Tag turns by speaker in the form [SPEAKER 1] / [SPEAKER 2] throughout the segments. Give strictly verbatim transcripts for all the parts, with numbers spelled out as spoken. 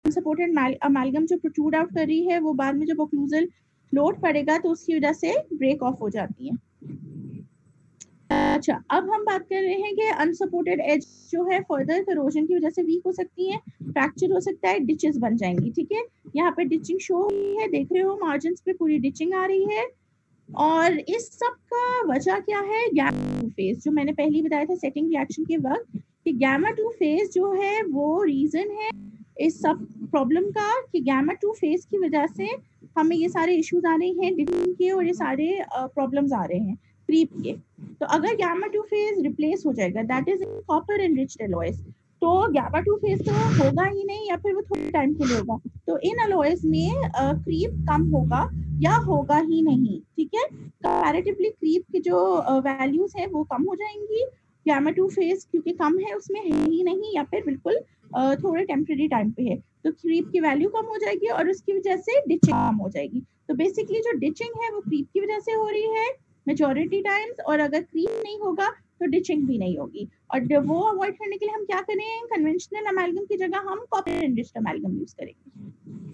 [SPEAKER 1] Unsupported amalgam जो protrude out कर रही है वो बाद में जब ओक्लूजल लोड पड़ेगा तो उसकी वजह से ब्रेक ऑफ हो जाती है। अच्छा, अब हम बात कर रहे हैं कि अनसपोर्टेड एज जो है फर्दर करोजन की वजह से वीक हो सकती है, फ्रैक्चर हो सकता है, डिचेस बन जाएंगी। ठीक है, यहाँ पे डिचिंग शो हुई है, देख रहे हो मार्जिन पे पूरी डिचिंग आ रही है। और इस सब का वजह क्या है? गैमा टू फेज, जो मैंने पहले बताया था सेटिंग रिएक्शन के वक्त कि गैमा टू फेज जो है वो रीजन है इस सब प्रॉब्लम का, कि गैमा टू फेज की वजह से हमें ये सारे इश्यूज आ रहे हैं डिचिंग के और ये सारे प्रॉब्लम्स uh, आ रहे हैं क्रीप के। तो अगर गैमा टू फेज रिप्लेस हो जाएगा, that is copper enriched alloys, तो गैमा टू फेज तो होगा ही नहीं, या फिर वो थोड़े टाइम के लिए होगा। तो इन एलॉयज में क्रीप कम होगा या होगा ही नहीं। ठीक है, कंपैरेटिवली क्रीप की जो वैल्यूज है वो कम हो जाएंगी, गैमा टू फेज क्योंकि कम है उसमें है ही नहीं, या फिर बिल्कुल uh, थोड़े टेम्परेरी टाइम पे है, तो क्रीप की वैल्यू कम हो जाएगी और उसकी वजह से डिचिंग कम हो जाएगी। तो बेसिकली जो डिचिंग है वो क्रीप की वजह से हो रही है मेजॉरिटी टाइम्स, और अगर क्रीप नहीं होगा तो डिचिंग भी नहीं होगी। और वो अवॉइड करने के लिए हम क्या करें? कन्वेंशनल अमेलगम की जगह हम कॉपर एनरिच्ड अमेलगम यूज करेंगे।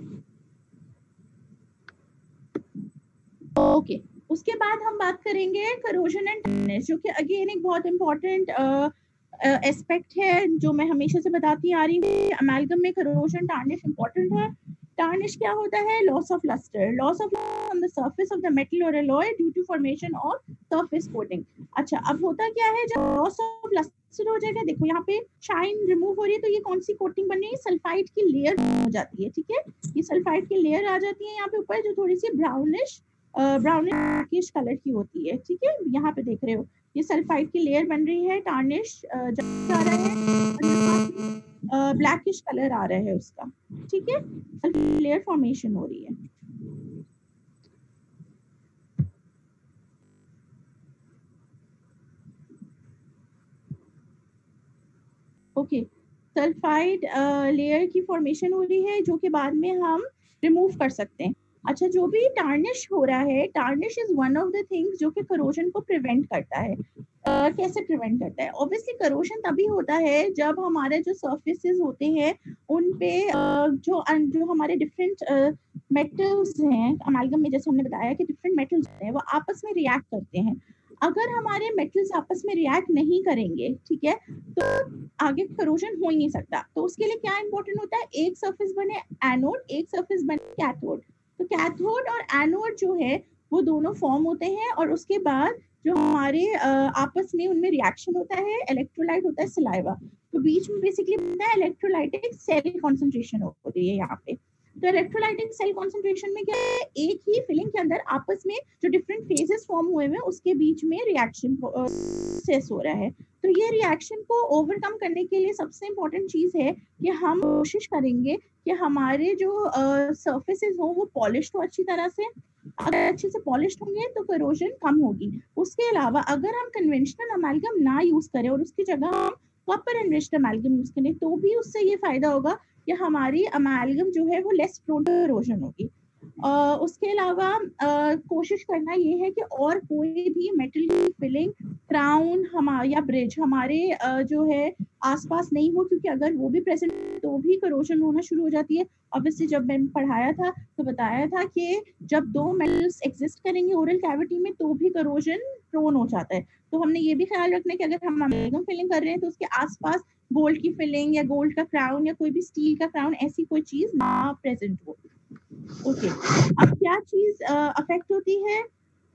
[SPEAKER 1] Okay okay. उसके बाद हम बात करेंगे करोजन एंड टार्निश, जो कि अगेन एक बहुत इंपॉर्टेंट एस्पेक्ट है जो मैं हमेशा से बताती आ रही हूँ। अमेलगम में करोजन टार्निश इंपॉर्टेंट है। टार्निश क्या होता है? Loss of luster, loss of on the surface of the metal और alloy due to formation of surface coating. अच्छा, अब होता क्या है जब लॉस ऑफ लस्टर हो जाएगा, देखो यहाँ पे शाइन रिमूव हो रही है, तो ये कौन सी कोटिंग बन रही है? सल्फाइड की लेयर हो जाती है। ठीक है, ये सल्फाइड की लेयर आ जाती है यहाँ पे ऊपर, जो थोड़ी सी ब्राउनिश ब्राउनिश कलर की होती है। ठीक है, यहाँ पे देख रहे हो ये सल्फाइड की लेयर बन रही है, टार्निश आ रहा है, ब्लैकिश कलर आ रहा है उसका। ठीक है, लेयर फॉर्मेशन हो रही है। ओके, सल्फाइड लेयर की फॉर्मेशन हो रही है जो कि बाद में हम रिमूव कर सकते हैं। अच्छा, जो भी टार्निश हो रहा है, tarnish is one of the things जो कि करोजन को प्रिवेंट करता है। uh, कैसे प्रिवेंट करता है? ऑब्वियसली करोजन तभी होता है जब हमारे जो सर्फेसेस होते हैं उन पे uh, जो जो हमारे डिफरेंट मेटल्स uh, हैं अमेलगम में, जैसे हमने बताया कि डिफरेंट मेटल्स हैं वो आपस में रिएक्ट करते हैं। अगर हमारे मेटल्स आपस में रिएक्ट नहीं करेंगे, ठीक है, तो आगे करोजन हो ही नहीं सकता। तो उसके लिए क्या इंपॉर्टेंट होता है? एक सरफेस बने एनोड, एक सरफेस बने कैथोड। तो कैथोड और एनोड जो है वो दोनों फॉर्म होते हैं, और उसके बाद जो हमारे आपस में उनमें रिएक्शन होता है, इलेक्ट्रोलाइट होता है सलाइवा, तो बीच में बेसिकली बनता है इलेक्ट्रोलाइटिक सेल कॉन्सेंट्रेशन होती है यहाँ पे। तो इलेक्ट्रोलाइटिक सेल कॉन्सेंट्रेशन में क्या है? एक ही फिलिंग के अंदर आपस में जो डिफरेंट फेजेस फॉर्म हुए हैं उसके बीच में रिएक्शन प्रोसेस हो रहा है। तो ये रिएक्शन को ओवरकम करने के लिए सबसे इम्पोर्टेंट चीज है कि हम कोशिश करेंगे कि हमारे जो सरफेसेस हो वो पॉलिश हो अच्छी तरह से। अगर अच्छे से पॉलिश होंगे तो करोजन कम होगी। उसके अलावा अगर हम कन्वेंशनल अमेलगम ना यूज करें और उसकी जगह हम कॉपर एनरिच्ड अमेलगम यूज करें, तो भी उससे ये फायदा होगा कि हमारी अमेलगम जो है वो लेस प्रोन टू इरोजन होगी। Uh, उसके अलावा uh, कोशिश करना ये है कि और कोई भी मेटल की फिलिंग, क्राउन हमारा या ब्रिज हमारे uh, जो है आसपास नहीं हो, क्योंकि अगर वो भी प्रेजेंट तो भी करोजन होना शुरू हो जाती है। ऑब्वियसली जब मैंने पढ़ाया था तो बताया था कि जब दो मेटल्स एग्जिस्ट करेंगे ओरल कैविटी में तो भी करोजन प्रोन हो जाता है। तो हमने ये भी ख्याल रखना है कि अगर हम अमेलगम फिलिंग कर रहे हैं तो उसके आसपास गोल्ड की फिलिंग या गोल्ड का क्राउन या कोई भी स्टील का क्राउन, ऐसी कोई चीज ना प्रेजेंट हो। Okay okay. अब क्या चीज अफेक्ट uh, होती है?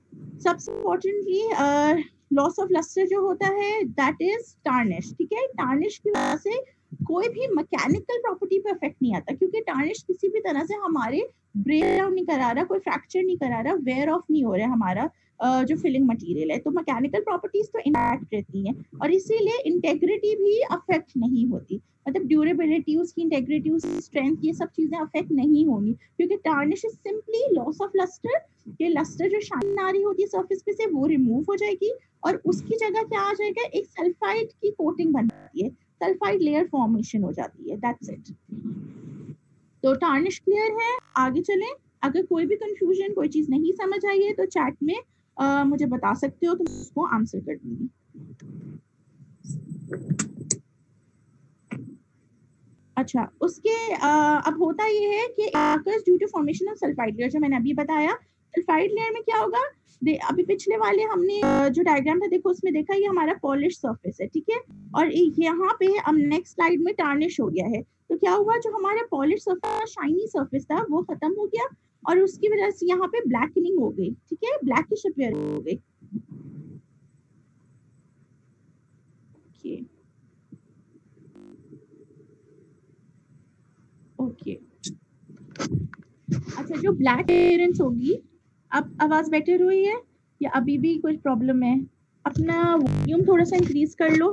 [SPEAKER 1] सबसे इम्पोर्टेंटली लॉस ऑफ लस्टर जो होता है, दैट इज टार्निश। ठीक है, टार्निश की वजह से कोई भी मैकेनिकल प्रॉपर्टी पे इफेक्ट नहीं आता, क्योंकि टार्निश किसी भी तरह से हमारे ब्रेक डाउन नहीं करा रहा, कोई फ्रैक्चर नहीं करा रहा, वेयर ऑफ नहीं हो रहा है हमारा uh, जो फिलिंग मटेरियल है। तो मैकेनिकल प्रॉपर्टीज तो इंटैक्ट रहती हैं और इसीलिए इंटेग्रिटी भी अफेक्ट नहीं होती। मतलब ड्यूरेबिलिटी, उसकी इंटेग्रिटी, उसकी स्ट्रेंथ, ये सब चीजें अफेक्ट नहीं होंगी, क्योंकि tarnish is simply loss of luster. ये लस्टर जो शाइन आ रही होती है सरफेस पे से वो रिमूव हो जाएगी और उसकी जगह क्या आ जाएगा? एक सल्फाइड की कोटिंग बन जाती है, सल्फाइड लेयर फॉर्मेशन हो जाती है। That's it. तो टार्निश क्लियर है? आगे चलें। अगर कोई भी कंफ्यूजन, कोई चीज नहीं समझ आई है तो चैट में आ, मुझे बता सकते हो, तो उसको आंसर कर दूंगी। अच्छा उसके आ, अब होता ये है कि occurs due to formation of sulfide layer, जो मैंने अभी बताया सल्फाइड लेयर में क्या होगा, दे, अभी पिछले वाले हमने जो डायग्राम था देखो उसमें देखा ये हमारा पॉलिश सरफेस है, ठीक है, और यहाँ पे अब नेक्स्ट स्लाइड में टार्निश हो गया है, तो क्या हुआ जो हमारा पॉलिश सरफेस शाइनी सरफेस था वो खत्म हो गया और उसकी वजह से यहाँ पे ब्लैकनिंग हो गई, ठीक है, ब्लैकिश अपीयर हो गई। ओके अच्छा, जो ब्लैक अपीयरेंस होगी, अब आवाज बेटर हुई है या अभी भी कुछ प्रॉब्लम है? अपना वॉल्यूम थोड़ा सा इंक्रीज कर लो।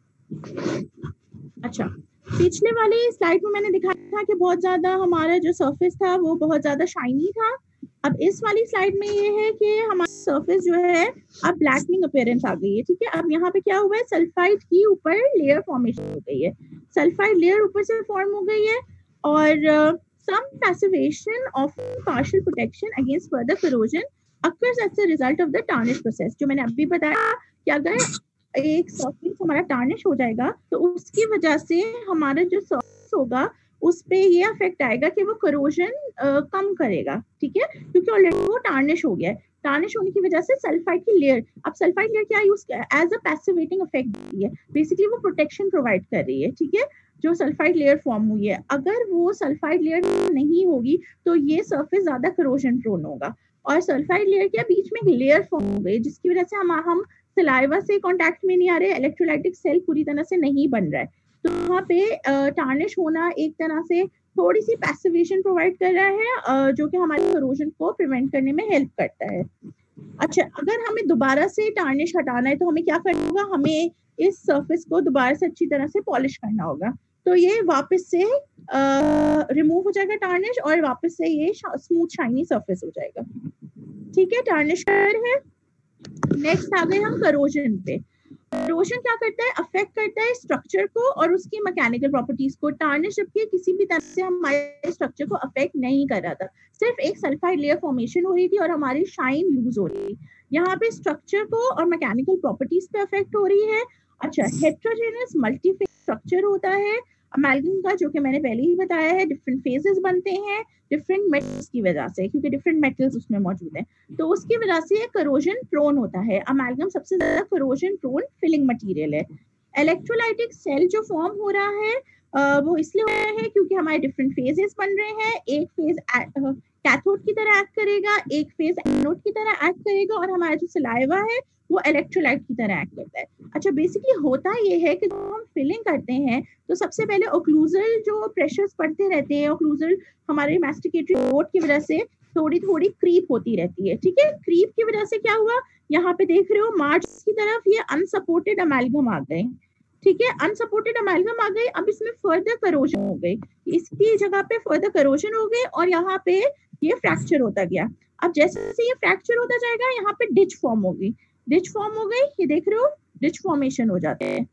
[SPEAKER 1] अच्छा पिछले वाली स्लाइड में मैंने दिखाया था कि बहुत ज्यादा हमारा जो सरफेस था वो बहुत ज्यादा शाइनी था, अब इस वाली स्लाइड में ये है कि हमारा सरफेस जो है अब ब्लैकनिंग अपीयरेंस आ गई है, ठीक है। अब यहाँ पे क्या हुआ है, सल्फाइड की ऊपर लेयर फॉर्मेशन हो गई है, सल्फाइड लेयर ऊपर से फॉर्म हो गई है और some passivation of partial protection against further corrosion occurs as a result of the tarnish process। जो मैंने अभी बताया कि अगर एक सरफेस हमारा टार्निश हो जाएगा तो उसकी वजह से हमारा जो सरफेस होगा उस पे ये अफेक्ट आएगा कि वो करोजन कम करेगा, ठीक है, क्योंकि ऑलरेडी वो टार्निश हो गया है। टार्निश होने की वजह से सल्फाइड की लेयर, अब सल्फाइड लेयर क्या use as a passivating effect दी है, बेसिकली वो प्रोटेक्शन प्रोवाइड कर रही है, ठीक है, जो सल्फाइड लेयर फॉर्म हुई है। अगर वो सल्फाइड लेयर नहीं होगी तो ये सरफेस ज्यादा करोजन प्रोन होगा और सल्फाइड लेयर के बीच में एक लेयर फॉर्म हो गई जिसकी वजह से हम हम सलाइवा से कांटेक्ट में नहीं आ रहे, इलेक्ट्रोलाइटिक सेल पूरी तरह से नहीं बन रहा है, तो वहाँ पे टार्निश होना एक तरह से थोड़ी सी पैसिवेशन प्रोवाइड कर रहा है जो कि हमारे करोजन को प्रिवेंट करने में हेल्प करता है। अच्छा अगर हमें दोबारा से टार्निश हटाना है तो हमें क्या करना होगा, हमें इस सरफेस को दोबारा से अच्छी तरह से पॉलिश करना होगा, तो ये वापस से रिमूव हो जाएगा टार्निश और वापस से ये स्मूथ शाइनी सरफेस हो जाएगा, ठीक है, टार्निश कर है। नेक्स्ट आ गए हम करोजन पे। करोजन क्या करता है, अफेक्ट करता है स्ट्रक्चर को और उसकी मैकेनिकल प्रॉपर्टीज को। टार्निश जबकि किसी भी तरह से हमारे स्ट्रक्चर को अफेक्ट नहीं कर रहा था, सिर्फ एक सल्फाइड लेयर फॉर्मेशन हो रही थी और हमारी शाइन लूज हो रही थी, यहाँ पे स्ट्रक्चर को और मैकेनिकल प्रॉपर्टीज पे अफेक्ट हो रही है। अच्छा हेट्रोजेनस मल्टीफेज स्ट्रक्चर होता है अमेल्गम का, जो कि मैंने पहले ही बताया है, डिफरेंट फेजेस बनते हैं डिफरेंट मेटल्स की वजह से, क्योंकि डिफरेंट मेटल्स उसमें मौजूद हैं, तो उसकी वजह से करोजन प्रोन होता है। अमेल्गम सबसे ज्यादा करोजन प्रोन फिलिंग मटेरियल है। इलेक्ट्रोलाइटिक सेल जो फॉर्म हो रहा है आ, वो इसलिए हो रहा है क्योंकि हमारे डिफरेंट फेजेस बन रहे हैं, एक फेज कैथोड की तरह एक्ट करेगा, एक फेज एनोड की तरह एक्ट करेगा और हमारा जो सलाइवा है वो इलेक्ट्रोलाइट की तरह एक्ट करता है। अच्छा बेसिकली होता ये है कि जब हम फिलिंग करते हैं तो सबसे पहले ओक्लूजल जो प्रेशर्स पड़ते रहते हैं, ओक्लूजल हमारे मैस्टिकेटरी रोड की वजह से थोड़ी थोड़ी क्रीप होती रहती है, ठीक है, क्रीप की वजह से क्या हुआ, यहाँ पे देख रहे हो मार्च की तरफ ये अनसपोर्टेड अमेल्गम आ गए, ठीक है, अनसपोर्टेड अमेल्गम आ गई, अब इसमें फर्दर करोजन हो गई, इसकी जगह पे फर्दर करोजन हो गई और यहाँ पे ये फ्रैक्चर होता गया। अब जैसे जैसे ये फ्रैक्चर होता जाएगा यहाँ पे डिच फॉर्म होगी, डिच फॉर्म हो गई, ये देख रहे हो डिच फॉर्मेशन हो जाते हैं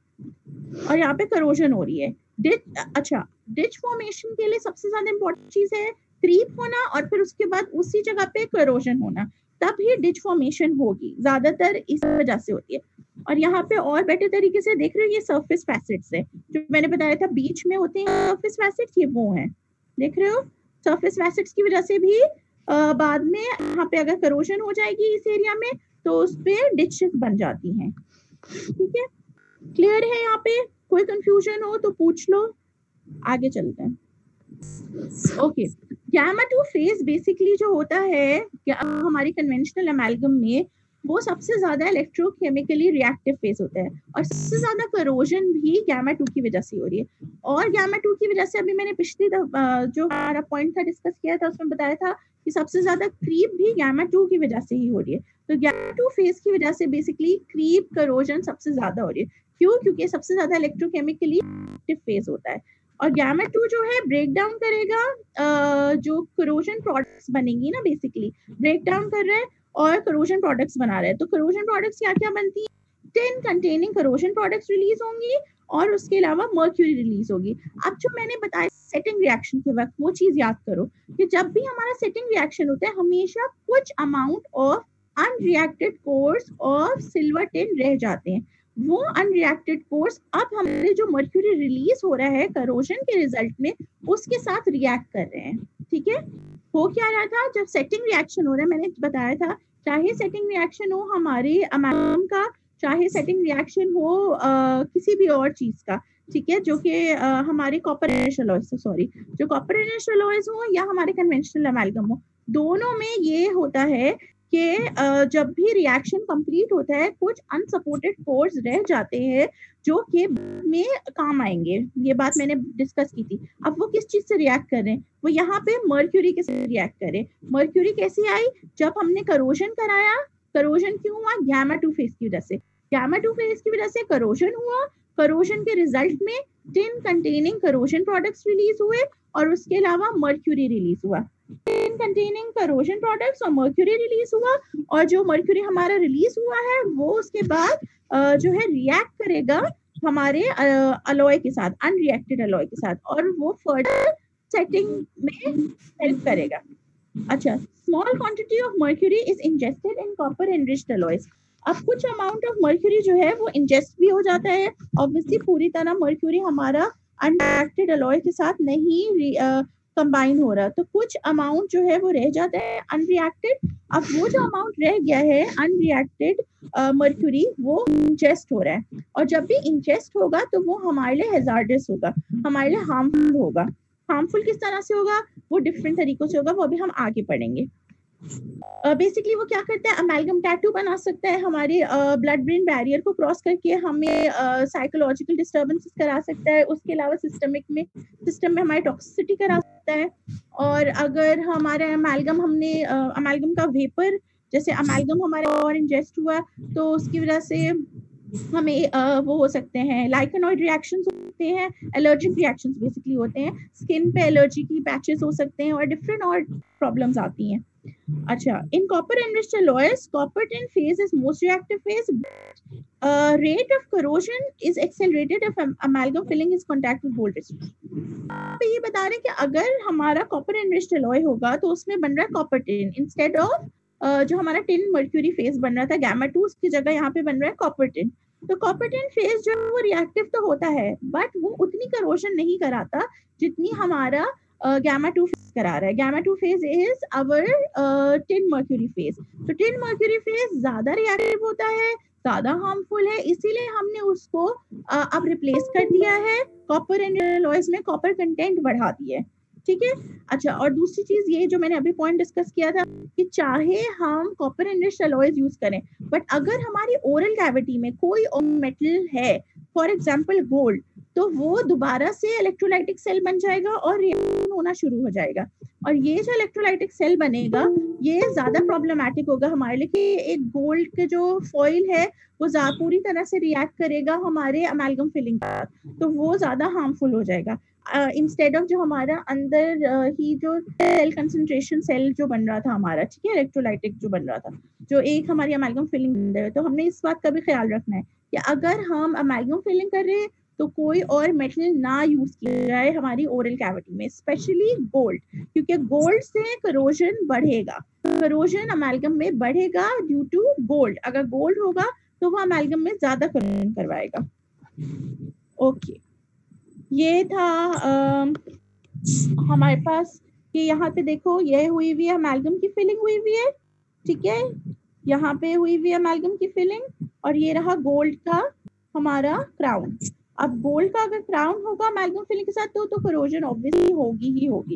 [SPEAKER 1] और यहाँ पे करोजन हो रही है। डिच अच्छा डिच फॉर्मेशन के लिए सबसे ज्यादा इंपॉर्टेंट चीज है क्रीप होना और फिर उसके बाद उसी जगह पे करोजन होना, तब ही डिच फॉर्मेशन होगी, ज्यादातर इस वजह से होती है। और यहाँ पे और बेटर तरीके से देख रहे हो ये सरफेस फैसेट्स है, जो मैंने बताया था बीच में होते हैं सरफेस फैसेट्स, ये वो हैं, देख रहे हो सरफेस फैसेट्स की वजह से भी आ, बाद में यहाँ पे अगर करोजन हो जाएगी इस एरिया में तो उस पे डिचेस बन जाती हैं, ठीक है, क्लियर है? यहाँ पे कोई कंफ्यूजन हो तो पूछ लो, आगे चलते हैं। Okay gamma two phase basically जो होता है हमारी कन्वेंशनल अमेल्गम में वो सबसे ज्यादा इलेक्ट्रोकेमिकली रिएक्टिव फेज होता है और सबसे ज्यादा करोजन भी गैमा टू की वजह से हो रही है। और गैमा टू की वजह से अभी मैंने पिछली जो हमारा पॉइंट था डिस्कस किया था उसमें बताया था कि सबसे ज्यादा क्रीप भी गैमा टू की वजह से ही हो रही है, तो गैमा टू फेज की वजह से बेसिकली क्रीप करोजन सबसे ज्यादा हो रही है। क्यों? क्योंकि सबसे ज्यादा इलेक्ट्रोकेमिकली एक्टिव फेज होता है और गैमा टू जो है ब्रेक डाउन करेगा जो करोजन प्रोडक्ट्स बनेंगी ना, बेसिकली ब्रेक डाउन कर रहा है और करोजन प्रोडक्ट्स बना रहा है। तो करोजन प्रोडक्ट्स क्या क्या बनती है, tin containing corrosion products release होंगी और उसके अलावा मर्क्यूरी रिलीज होगी। अब जो मैंने बताया सेटिंग रिएक्शन के वक्त वो चीज याद करो कि जब भी हमारा सेटिंग रिएक्शन होता है हमेशा कुछ amount of unreacted cores of silver tin रह जाते हैं, वो अनरिएक्टेड पोर्स अब हमारे जो मर्क्यूरी रिलीज हो रहा है करोजन के रिजल्ट में उसके साथ रिएक्ट कर रहे हैं। ठीक है, हो क्या रहा था, जब सेटिंग रिएक्शन हो रहा है, मैंने बताया था, चाहे सेटिंग रिएक्शन हो हमारे अमैलगम का, चाहे सेटिंग रिएक्शन हो आ, किसी भी और चीज का, ठीक है, जो कि हमारे कॉपर इनिशियल अलॉयज से, सॉरी, जो कॉपर इनिशियल अलॉयज हो या हमारे कन्वेंशनल अमैलगम हो, दोनों में ये होता है कि जब भी रिएक्शन कंप्लीट होता है कुछ अनसपोर्टेड पोर्स रह जाते हैं जो कि में काम आएंगे। ये बात मैंने डिस्कस की थी। अब वो किस चीज से रिएक्ट कर रहे हैं, वो यहाँ पे मर्क्यूरी के साथ रिएक्ट कर रहे हैं। मर्क्यूरी कैसी आई, जब हमने करोजन कराया, करोजन क्यों हुआ, गैमा टू फेज की वजह से, गैमा टू फेज की वजह से करोजन हुआ, करोजन के रिजल्ट में tin containing corrosion products release हुए और उसके अलावा मर्क्यूरी रिलीज हुआ। टिन कंटेनिंग करोजन प्रोडक्ट्स और मर्क्यूरी रिलीज हुआ, और जो मर्क्यूरी हमारा रिलीज हुआ है वो उसके बाद जो है रिएक्ट करेगा हमारे अलॉय के साथ, अनरिएक्टेड अलॉय के साथ, और वो फर्दर सेटिंग में हेल्प करेगा। अच्छा, small quantity of mercury is ingested in copper enriched alloys. अब कुछ अमाउंट ऑफ मर्क्यूरी जो है वो इंजेस्ट भी हो जाता है। ऑब्वियसली पूरी तरह मर्क्यूरी हमारा अनरिएक्टेड अलॉय के साथ नहीं कंबाइन हो रहा, तो कुछ अमाउंट जो है वो रह जाता है अनरिएक्टेड। अब वो जो अमाउंट रह गया है अनरिएक्टेड मर्क्यूरी वो इंजेस्ट हो रहा है, और जब भी इंजेस्ट होगा तो वो हमारे लिए हैजार्डस होगा, हमारे लिए हार्मफुल होगा। हार्मफुल किस तरह से होगा, वो डिफरेंट तरीकों से होगा, वो अभी हम आगे पढ़ेंगे। बेसिकली uh, वो क्या करता है, अमेलगम टैटू बना सकता है, हमारे ब्लड ब्रेन बैरियर को क्रॉस करके हमें साइकोलॉजिकल uh, डिस्टर्बेंसेस करा सकता है। उसके अलावा सिस्टमिक में सिस्टम में हमारी टॉक्सिसिटी करा सकता है। और अगर हमारे अमेलगम हमने अमेलगम uh, का वेपर, जैसे अमेलगम हमारे और इंजेस्ट हुआ तो उसकी वजह से हमें uh, वो हो सकते हैं लाइकेनॉइड रिएक्शंस होते हैं, एलर्जिक रिएक्शंस बेसिकली होते हैं, स्किन पे एलर्जी की पैचेस हो सकते हैं और डिफरेंट और प्रॉब्लम्स आती हैं। अच्छा, in copper enriched alloys, copper tin phase is most reactive phase. Uh, rate of corrosion is accelerated if amalgam filling is contact with gold residue. आप ये बता रहे हैं कि अगर हमारा copper enriched alloy होगा तो उसमें बन रहा है copper tin instead of uh, जो हमारा tin mercury phase बन रहा था gamma टू, उसकी जगह यहाँ पे बन रहा है copper tin। तो copper tin phase जो वो reactive तो होता है बट वो उतनी corrosion नहीं कराता जितनी हमारा गैमा टू फेज करा रहा है। Gamma two phase is our tin mercury phase. तो टिन मर्क्यूरी फेज ज्यादा रिएक्टिव होता है, ज्यादा हार्मफुल है, इसीलिए हमने उसको uh, अब रिप्लेस कर दिया है कॉपर एंड अलॉयज में, कॉपर कंटेंट बढ़ा दिया है। ठीक है, अच्छा, और दूसरी चीज ये जो मैंने अभी पॉइंट डिस्कस किया था कि चाहे हम कॉपर एनरिच्ड अलॉयज यूज करें बट अगर हमारी ओरल कैविटी में कोई मेटल है, फॉर एग्जांपल गोल्ड, तो वो दोबारा से इलेक्ट्रोलाइटिक सेल बन जाएगा और रिएक्शन होना शुरू हो जाएगा। और ये जो इलेक्ट्रोलाइटिक सेल बनेगा ये ज्यादा प्रॉब्लमैटिक होगा हमारे लिए कि एक गोल्ड के जो फॉइल है वो पूरी तरह से रिएक्ट करेगा हमारे अमेलगम फिलिंग का, तो वो ज्यादा हार्मफुल हो जाएगा। इंस्टेड uh, ऑफ जो हमारा अंदर uh, ही जो सेल कंसंट्रेशन सेल जो बन रहा था हमारा, ठीक है, इलेक्ट्रोलाइटिक जो बन रहा था, जो एक हमारी अमेलगम फिलिंग बन रही है, तो हमने इस बात का भी ख्याल रखना है कि अगर हम अमेलगम फिलिंग कर रहे हैं तो कोई और मेटल ना यूज किया जाए हमारी ओरल कैविटी में, स्पेशली गोल्ड, क्योंकि गोल्ड से करोजन बढ़ेगा, करोजन अमेलगम में बढ़ेगा ड्यू टू गोल्ड। अगर गोल्ड होगा तो वो अमेलगम में ज्यादा करोजन करवाएगा। ओके, ये था आ, हमारे पास कि यहाँ पे देखो ये हुई हुई है अमेलगम की फिलिंग हुई हुई है, ठीक है, यहाँ पे हुई हुई है अमेलगम की फिलिंग, और ये रहा गोल्ड का हमारा क्राउन। अब गोल्ड का अगर क्राउन होगा अमेलगम फिलिंग के साथ तो तो करोजन ऑब्वियसली होगी ही होगी।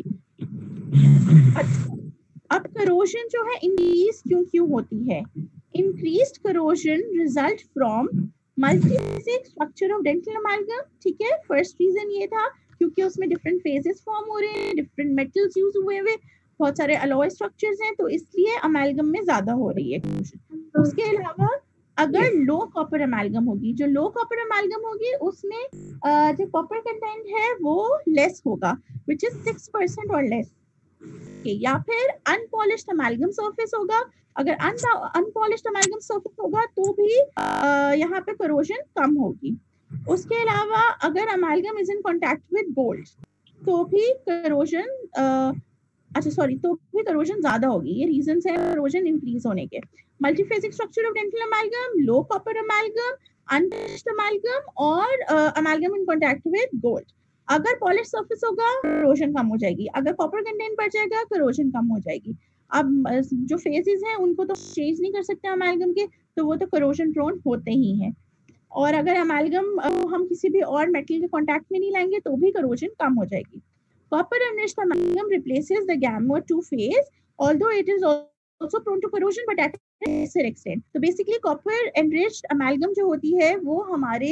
[SPEAKER 1] अच्छा, अब करोजन जो है इंक्रीज क्यों क्यों होती है? Increased corrosion result from multiphase structure of dental amalgam. ठीक है, फर्स्ट रीजन ये था क्योंकि उसमें डिफरेंट फेजेस फॉर्म हो रहे हैं, डिफरेंट मेटल्स यूज हुए हुए, बहुत सारे अलॉय स्ट्रक्चर्स हैं, तो इसलिए अमेलगम में ज्यादा हो रही है करोजन। उसके अलावा अगर लो कॉपर अमेलगम होगी, जो लो कॉपर अमेलगम होगी उसमें जो कॉपर कंटेंट है वो लेस होगा, विच इज सिक्स परसेंट और लेस, या फिर अनपॉलिश्ड अमेलगम सरफेस होगा। अगर अनपॉलिश्ड अमेलगम सरफेस होगा तो भी यहाँ पे करोजन कम होगी। उसके अलावा अगर amalgam is in contact with gold तो भी करोजन अच्छा सॉरी, तो भी करोजन ज्यादा होगी। ये रीजंस हैं करोजन इंक्रीज होने के। Multiphasic structure of dental amalgam, low copper amalgam, unpolished amalgam और amalgam in contact with gold. अगर पॉलिश सरफेस होगा करोजन कम हो जाएगी, अगर कॉपर कंटेंट बढ़ जाएगा करोजन कम हो जाएगी। अब अ, जो फेजेस हैं उनको तो चेंज नहीं कर सकते अमालगम के, तो वो तो करोजन प्रोन होते ही हैं। और अगर अमालगम हम किसी भी और मेटल के कांटेक्ट में नहीं लाएंगे तो भी करोजन कम हो जाएगी। Copper enriched amalgam replaces the gamma two phase, although it is also prone to corrosion, but at a lesser extent. तो basically copper enriched amalgam जो होती है वो हमारे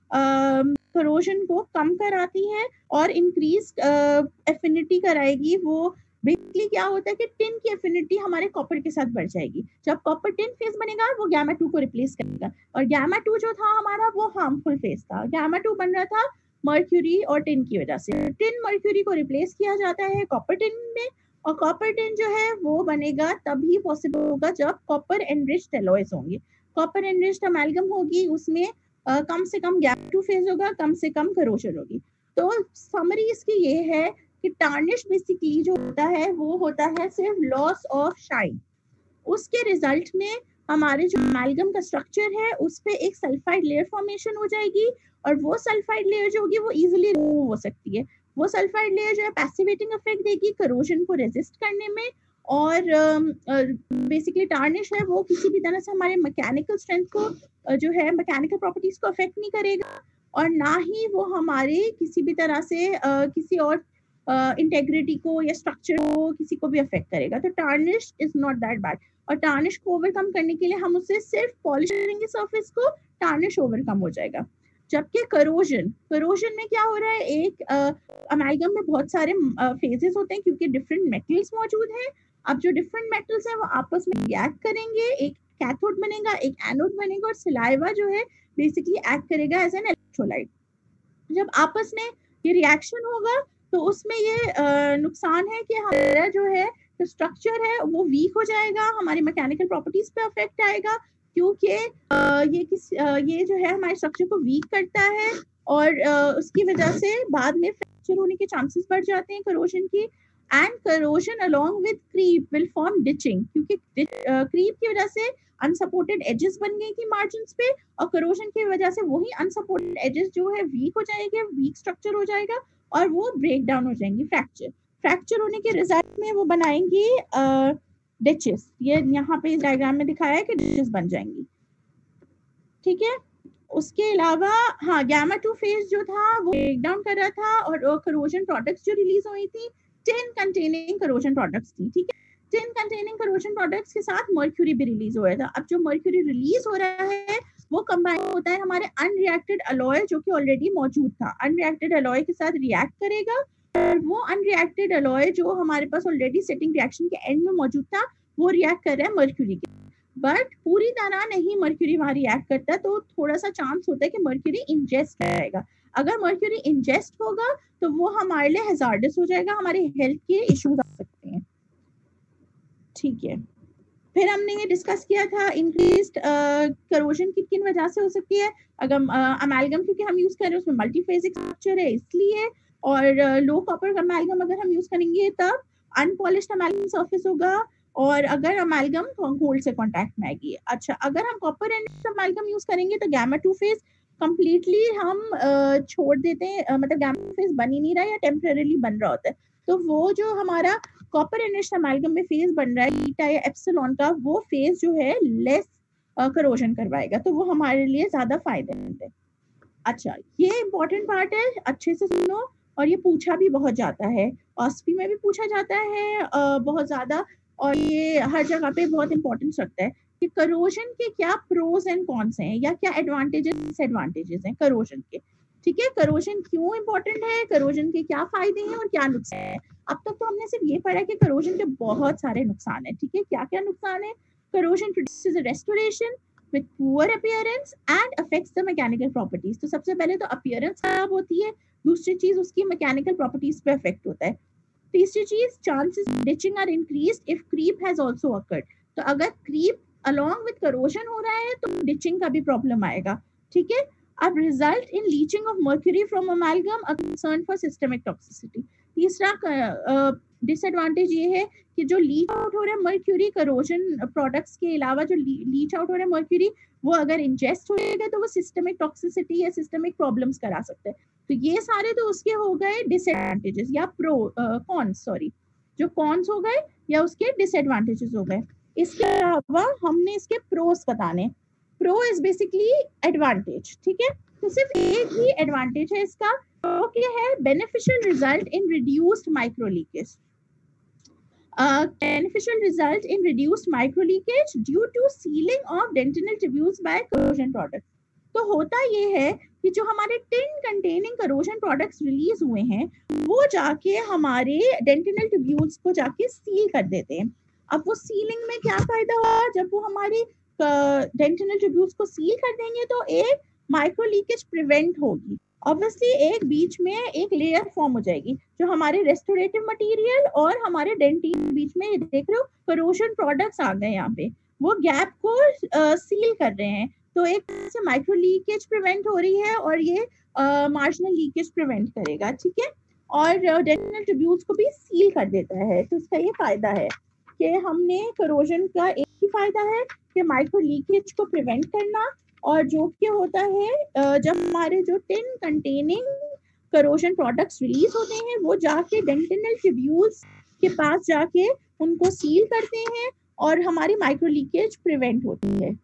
[SPEAKER 1] corrosion को कम कराती है और increase affinity कराएगी। वो बेसिकली क्या होता है कि टिन की एफिनिटी हमारे कॉपर के साथ बढ़ जाएगी। जब कॉपर टिन फेज बनेगा वो गामा टू को रिप्लेस करेगा, और गामा टू जो था हमारा वो हार्मफुल फेज था। गामा टू बन रहा था मर्क्यूरी और टिन की वजह से। टिन मर्क्यूरी को रिप्लेस किया जाता है कॉपर टिन में, और कॉपर टिन जो है वो बनेगा तभी पॉसिबल होगा जब कॉपर एनरिच्ड एलॉयज होंगे। कॉपर एनरिच्ड अमालगम होगी, उसमें uh, कम से कम गैप टू फेज होगा, कम से कम करोजन होगी। तो समरी इसकी ये है कि टार्निश बेसिकली जो होता है वो होता है सिर्फ लॉस ऑफ शाइन। उसके रिजल्ट में हमारे जो अमालगम का स्ट्रक्चर है उस पे एक सल्फाइड लेयर फॉर्मेशन हो जाएगी, और वो सल्फाइड लेयर जो होगी वो इजीली रिमूव हो सकती है। वो सल्फाइड लेयर जो है पैसिवेटिंग इफेक्ट देगी करोजन को रेजिस्ट करने में, और बेसिकली uh, टार्निश है वो किसी भी तरह से हमारे मैकेनिकल स्ट्रेंथ को uh, जो है मैकेनिकल प्रॉपर्टीज को अफेक्ट नहीं करेगा, और ना ही वो हमारे किसी भी तरह से uh, किसी और इंटेग्रिटी uh, को या स्ट्रक्चर को किसी को भी अफेक्ट करेगा। तो tarnish is not that bad, और टार्निश को ओवरकम करने के लिए हम उससे सिर्फ पॉलिश करेंगे सरफेस को, टार्निश ओवरकम हो जाएगा। जबकि करोजन करोजन में क्या हो रहा है, एक अमालगम uh, में बहुत सारे फेजेस uh, होते हैं क्योंकि डिफरेंट मेटल्स मौजूद हैं। अब जो डिफरेंट मेटल्स हैं वो आपस में रिएक्ट करेंगे, एक कैथोड बनेगा एक एनोड बनेगा, और सलाइवा जो है बेसिकली एक्ट करेगा एज एन इलेक्ट्रोलाइट। जब आपस में ये रिएक्शन होगा तो उसमें ये uh, नुकसान है कि हमारा जो है जो स्ट्रक्चर है वो वीक हो जाएगा, हमारी मैकेनिकल प्रॉपर्टीज पे अफेक्ट आएगा, क्योंकि ये किस ये जो है हमारे स्ट्रक्चर को वीक करता है, और उसकी वजह से बाद में फ्रैक्चर होने के चांसेस बढ़ जाते हैं करोजन की। And corrosion along with creep will form ditching, क्योंकि क्रीप की वजह से अनसपोर्टेड एजेस बन गई थी मार्जिन्स पे, और करोजन की वजह से वही अनसपोर्टेड एजेस जो है वीक हो जाएंगे, वीक स्ट्रक्चर हो जाएगा और वो ब्रेक डाउन हो जाएंगी। फ्रैक्चर फ्रैक्चर होने के रिजल्ट में वो बनाएंगी डिचेस। ये यहाँ पे इस डायग्राम में दिखाया है कि डिचेस बन जाएंगी। ठीक है, उसके अलावा हाँ गामा टू फेज जो था वो ब्रेक डाउन कर रहा था, और करोजन प्रोडक्ट्स जो रिलीज हुई थी टिन कंटेनिंग करोजन प्रोडक्ट्स थी। ठीक है, टिन कंटेनिंग करोजन प्रोडक्ट्स के साथ मर्क्यूरी भी रिलीज हो रहा था। अब जो मर्क्यूरी रिलीज हो रहा है वो कंबाइन होता है हमारे अनरिएक्टेड अलॉय जो कि ऑलरेडी मौजूद था। अनरिएक्टेड अलॉय के साथ रिएक्ट करेगा, और वो अनरिएक्टेड अलॉय जो हमारे पास ऑलरेडी सेटिंग रिएक्शन के एंड में मौजूद था वो रिएक्ट कर रहा है मर्क्यूरी के। बट पूरी तरह नहीं मर्क्यूरी वहां रिएक्ट करता है, तो थोड़ा सा चांस होता है कि मर्क्यूरी इंजेस्ट करेगा। अगर मर्क्यूरी इंजेस्ट होगा तो वो हमारे लिए हैजार्डस हो जाएगा, हमारे हेल्थ के इश्यूज आ सकते हैं। ठीक है, फिर हमने ये डिस्कस किया था इंक्रीज्ड करोजन की किन वजह से हो सकती है। अगर अमालगम क्योंकि हम यूज कर रहे हैं उसमें मल्टीफेजिक स्ट्रक्चर है इसलिए, और लो कॉपर अमालगम अगर हम यूज करेंगे तब अनपॉलिश्ड अमालगम सरफेस होगा, और अगर अमालगम गोल्ड से कांटेक्ट में आएगी। अच्छा, अगर हम कॉपर एंड अमालगम यूज करेंगे तो गामा टू फेज कंप्लीटली हम uh, छोड़ देते हैं, uh, मतलब गामा टू फेज बन ही नहीं रहा या टेम्परेरीली बन रहा होता है, तो वो जो हमारा कॉपर एनरिच्ड अमालगम में फेज बन रहा है बीटा या एप्सिलॉन का, वो फेज जो है लेस करोजन करवाएगा, तो वो हमारे लिए ज्यादा फायदेमंद है। अच्छा, ये इंपॉर्टेंट पार्ट है, अच्छे से सुनो, और ये पूछा भी बहुत जाता है, ऑस्पी में भी पूछा जाता है uh, बहुत ज्यादा, और ये हर जगह पे बहुत इंपॉर्टेंस रखता है कि करोजन के क्या प्रोज एंड कॉन्स हैं या क्या एडवांटेजेस डिसएडवांटेजेस हैं करोजन के। ठीक है, करोजन क्यों इंपॉर्टेंट है, करोजन के क्या फायदे हैं और क्या नुकसान है। अब तक तो हमने सिर्फ ये पढ़ा कि करोजन के बहुत सारे नुकसान है। ठीक है, क्या क्या नुकसान है। Corrosion produces restoration with poor appearance and affects the mechanical properties। तो सबसे पहले तो अपीयरेंस खराब होती है, दूसरी चीज उसकी मैकेनिकल प्रॉपर्टीज पे अफेक्ट होता है, तीसरी चीज chances ditching are increased if creep has also occurred. तो अगर क्रीप अलोंग विद करोजन हो रहा है तो डिचिंग का भी प्रॉब्लम आएगा। ठीक है, अब result in leaching of mercury from amalgam, a concern for systemic toxicity. तीसरा डिसएडवांटेज ये है कि जो लीच आउट हो रहा है मर्क्यूरी, करोजन प्रोडक्ट्स के अलावा जो लीच आउट हो रहा है मर्क्यूरी, वो अगर इंजेस्ट होएगा तो वो सिस्टमिक टॉक्सिसिटी या सिस्टमिक प्रॉब्लम्स करा सकता है। तो ये सारे तो उसके हो गए डिसएडवांटेजेस या प्रो कॉन्स, सॉरी जो कॉन्स हो गए या उसके डिसएडवांटेजेस हो गए। इसके अलावा हमने इसके प्रोस बताने। प्रो इज बेसिकली एडवांटेज, ठीक है। तो सिर्फ एक ही एडवांटेज है इसका, तो क्या है, beneficial result in reduced micro leakage. Beneficial result in reduced micro leakage due to sealing of dentinal tubules by corrosion product. तो होता ये है कि जो हमारे tin containing corrosion products release हुए हैं वो जाके हमारे डेंटिनल ट्यूब्यूल्स को जाके सील कर देते हैं। अब वो सीलिंग में क्या फायदा हुआ, जब वो हमारी डेंटिनल ट्यूब्यूल्स को सील कर देंगे तो एक माइक्रो लीकेज प्रिवेंट होगी। ऑब्वियसली एक बीच में एक लेयर फॉर्म हो जाएगी जो हमारे रेस्टोरेटिव मटेरियल और हमारे डेंटिन बीच में, देख रहे हो करोजन प्रोडक्ट्स आ गए यहाँ पे, वो गैप को सील कर रहे हैं। तो एक से माइक्रो लीकेज प्रिवेंट हो रही है और ये मार्जिनल लीकेज प्रिवेंट करेगा, ठीक है। और डेंटिनल ट्यूब्यूल्स को भी सील कर देता है। तो इसका ये फायदा है कि हमने करोजन का एक ही फायदा है कि माइक्रो लीकेज को प्रिवेंट करना, और जो क्या होता है जब हमारे जो tin containing corrosion products release होते हैं वो जाके डेंटिनल ट्यूब्यूल्स के पास जाके उनको सील करते हैं और हमारी माइक्रो लीकेज प्रिवेंट होती है।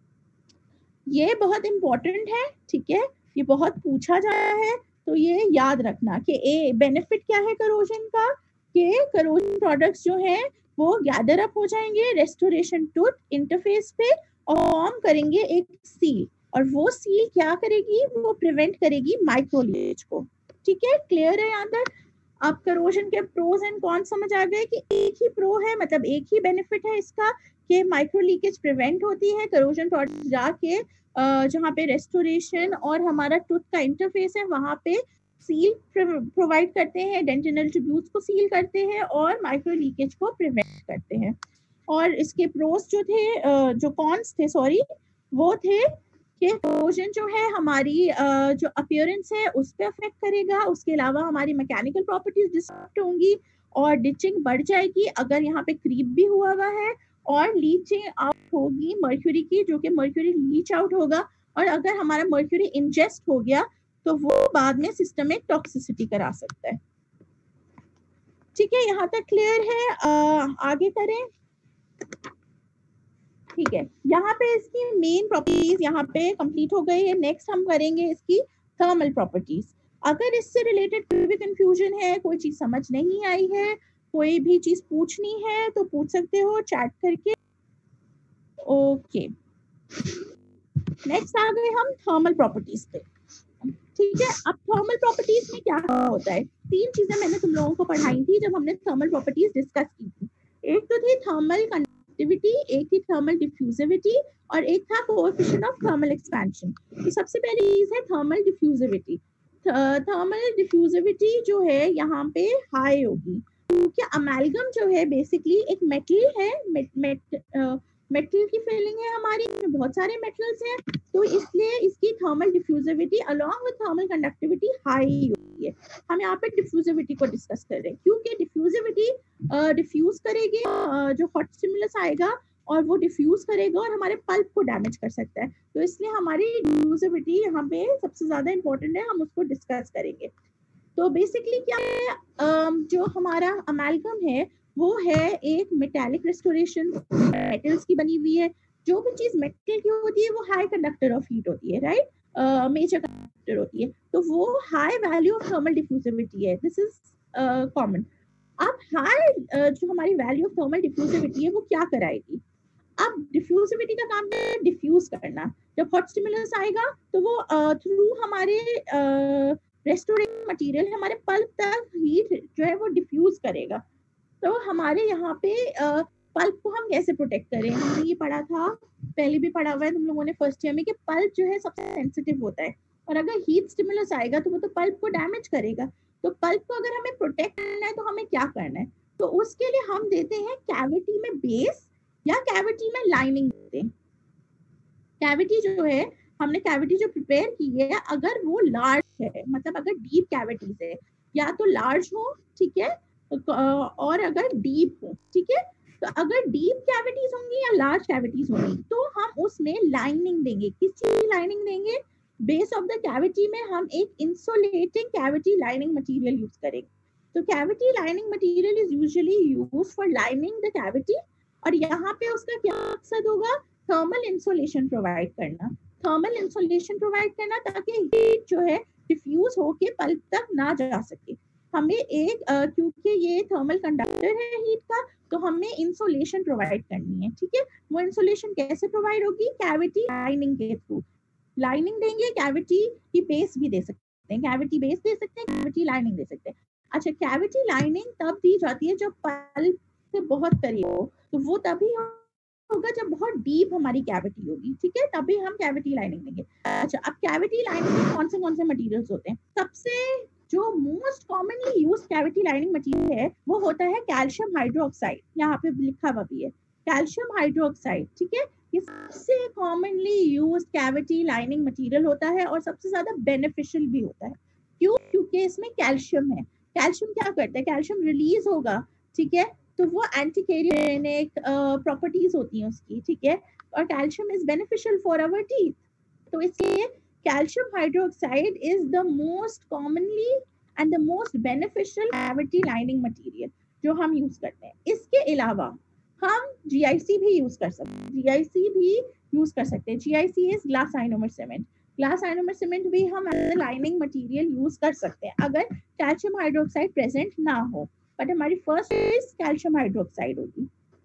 [SPEAKER 1] ये बहुत इंपॉर्टेंट है, ठीक है, ये बहुत पूछा जाता है। तो ये याद रखना कि ए बेनिफिट क्या है करोजन का, कि करोजन प्रोडक्ट्स जो है वो गैदर अप हो जाएंगे रेस्टोरेशन टूथ इंटरफेस पे और फॉर्म करेंगे एक सील, और वो सील क्या करेगी, वो प्रिवेंट करेगी माइक्रो लीकेज को, ठीक है। क्लियर है यहाँ तक? आप करोजन के प्रोज एंड कॉन समझ आ गए कि एक ही प्रो है, मतलब एक ही बेनिफिट है इसका कि माइक्रो लीकेज प्रिवेंट होती है, करोजन प्रोडक्ट जाके जहाँ पे रेस्टोरेशन और हमारा टूथ का इंटरफेस है वहां पे सील प्रोवाइड करते हैं, डेंटिनल ट्यूब्यूल्स को सील करते हैं और माइक्रो लीकेज को प्रिवेंट करते हैं। और इसके प्रोस जो थे, जो कॉन्स थे सॉरी, वो थे कि करोजन जो है हमारी जो अपीयरेंस है उस पर अफेक्ट करेगा, उसके अलावा हमारी मैकेनिकल प्रॉपर्टीज डिस्टर्ब होंगी और डिचिंग बढ़ जाएगी अगर यहाँ पे क्रीप भी हुआ हुआ है, और लीचिंग आउट होगी मर्क्यूरी की, जो कि मर्क्यूरी लीच आउट होगा, और अगर हमारा मर्क्यूरी इंजेस्ट हो गया तो वो बाद में सिस्टमिक टॉक्सिसिटी करा सकता है, ठीक है। यहाँ तक क्लियर है? आ, आगे करें, ठीक है। यहाँ पे इसकी मेन प्रॉपर्टीज यहाँ पे कंप्लीट हो गई है। नेक्स्ट हम करेंगे इसकी थर्मल प्रॉपर्टीज। अगर इससे रिलेटेड कोई भी कंफ्यूजन है, कोई चीज समझ नहीं आई है, कोई भी चीज पूछनी है तो पूछ सकते हो चैट करके। ओके, नेक्स्ट आ गए हम थर्मल प्रॉपर्टीज पे, ठीक है। अब थर्मल प्रॉपर्टीज में क्या होता है, तीन चीजें मैंने तुम लोगों को पढ़ाई थी जब हमने थर्मल प्रॉपर्टीज डिस्कस की थी। एक तो थी थर्मल कंडक्टिविटी, एक थी थर्मल डिफ्यूजिविटी, और एक था कोएफिशिएंट ऑफ थर्मल एक्सपेंशन। तो सबसे पहली चीज है थर्मल डिफ्यूजिविटी। थर्मल डिफ्यूजिविटी जो है यहाँ पे हाई होगी, क्योंकि अमेलगम जो है बेसिकली एक मेटल है, मेट, मेट, मेटल की फीलिंग है हमारी, बहुत सारे मेटल्स हैं, तो इसलिए इसकी thermal diffusivity along with thermal conductivity high होती है। हम यहाँ पे डिफ्यूजिविटी को डिस्कस कर रहे हैं, क्योंकि डिफ्यूजिविटी डिफ्यूज करेगी, uh, जो हॉट स्टिमुलस आएगा और वो डिफ्यूज करेगा और हमारे पल्प को डैमेज कर सकता है, तो इसलिए हमारी डिफ्यूजिविटी यहाँ पे सबसे ज्यादा इंपॉर्टेंट है, हम उसको डिस्कस करेंगे। तो बेसिकली क्या है, uh, जो हमारा अमेलगम है वो है एक मेटालिक रेस्टोरेशन, मेटल्स की बनी हुई है। जो भी चीज मेटल की होती है वो हाई कंडक्टर ऑफ हीट होती है, राइट, मेजर कंडक्टर होती है, तो वो high value of thermal diffusivity है, दिस इज कॉमन। अब हाई uh, जो हमारी वैल्यू ऑफ थर्मल डिफ्यूजिविटी है वो क्या कराएगी, अब डिफ्यूजिविटी का काम है डिफ्यूज करना। जब हॉट स्टिमुलस आएगा तो वो थ्रू uh, हमारे रेस्टोरेटिंग uh, मटेरियल हमारे पल्प तक हीट जो है वो डिफ्यूज करेगा। तो हमारे यहाँ पे पल्प को हम कैसे प्रोटेक्ट करें, हमने ये पढ़ा था, पहले भी पढ़ा हुआ है तुम लोगों ने फर्स्ट ईयर में, कि पल्प जो है सबसे सेंसिटिव होता है, और अगर हीट स्टिमुलस आएगा तो वो तो पल्प को डैमेज करेगा। तो पल्प को अगर हमें प्रोटेक्ट करना है तो हमें क्या करना है, तो उसके लिए हम देते हैं कैविटी में बेस या कैविटी में लाइनिंग देते हैं। कैविटी जो है, हमने कैविटी जो प्रिपेयर की है, अगर वो लार्ज है, मतलब अगर डीप कैविटीज है, या तो लार्ज हो, ठीक है, और अगर डीप हो, ठीक है। तो अगर डीप कैविटीज होंगी या लार्ज कैविटीज होंगी तो हम उसमें लाइनिंग देंगे। किस चीज की लाइनिंग देंगे? बेस ऑफ द कैविटी में हम एक insulating cavity lining material use करेंगे। तो cavity lining material is usually used for lining the cavity, और यहाँ पे उसका क्या मकसद होगा? थर्मल इंसुलेशन प्रोवाइड करना। थर्मल इंसुलेशन प्रोवाइड करना ताकि हीट जो है डिफ्यूज होके पल्प तक ना जा सके। हमें एक uh, क्योंकि ये थर्मल कंडक्टर है हीट का, तो हमें इंसुलेशन प्रोवाइड करनी है, ठीक है। वो इंसुलेशन कैसे प्रोवाइड होगी? कैविटी लाइनिंग के थ्रू। लाइनिंग देंगे, कैविटी की बेस भी दे सकते हैं, कैविटी बेस दे सकते हैं, कैविटी लाइनिंग दे सकते हैं। अच्छा, कैविटी लाइनिंग तब दी जाती है जब पल्प से बहुत करीब हो, तो वो तभी होगा जब बहुत डीप हमारी कैविटी होगी, ठीक है, तभी हम कैविटी लाइनिंग देंगे। अच्छा, अब कैविटी लाइनिंग में कौन से कौन से मटेरियल्स होते हैं? सबसे जो most commonly used cavity lining material है वो होता है कैल्शियम हाइड्रोक्साइड। यहाँ पे लिखा हुआ भी है कैल्शियम हाइड्रोक्साइड, ठीक है। ये सबसे commonly used cavity lining material होता है और सबसे ज्यादा बेनिफिशियल भी होता है। क्यों? क्योंकि इसमें कैल्शियम है। कैल्शियम क्या करता है? कैल्शियम रिलीज होगा, ठीक है, तो वो एंटीकैरियोजेनिक प्रॉपर्टीज होती हैं उसकी, ठीक है, और calcium is beneficial for our teeth. तो इसलिए calcium hydroxide is the most commonly and the most beneficial cavity lining material जो हम यूज करते हैं। इसके अलावा हम जीआईसी भी यूज कर सकते हैं, जीआईसी भी यूज कर सकते हैं। GIC is glass ionomer cement. Glass ionomer cement भी हम एज लाइनिंग मटेरियल यूज कर सकते हैं अगर कैल्शियम हाइड्रोक्साइड प्रेजेंट ना हो, बट हमारी फर्स्ट चॉइस कैल्शियम हाइड्रोक्साइड होगी।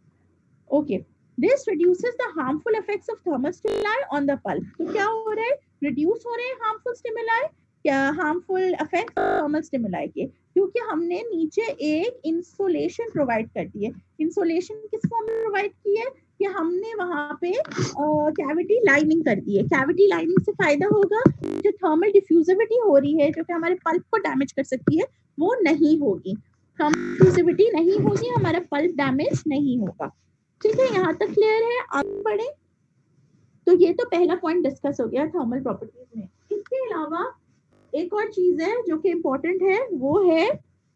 [SPEAKER 1] Okay, this reduces the harmful effects of thermal stimuli on the pulp. तो क्या हो रहा है? रिड्यूस हो रहे हैं हार्मफुल स्टिमुलाई, क्या हार्मफुल इफेक्ट्स थर्मल स्टिमुलाई के, क्योंकि हमने नीचे एक इंसुलेशन प्रोवाइड कर दी है। इंसुलेशन किस फॉर्म में प्रोवाइड की है? कि हमने वहां पे कैविटी लाइनिंग कर दी है। कैविटी लाइनिंग से फायदा होगा, जो थर्मल डिफ्यूजिविटी हो रही है जो कि हमारे पल्प को डैमेज कर सकती है वो नहीं होगी। थर्मल डिफ्यूजिविटी नहीं होगी, हमारा पल्प डैमेज नहीं होगा, ठीक है। यहाँ तक क्लियर है? आगे बढ़े। तो ये तो पहला पॉइंट डिस्कस हो गया थर्मल प्रॉपर्टीज में। इसके अलावा एक और चीज है जो कि इम्पोर्टेंट है, वो है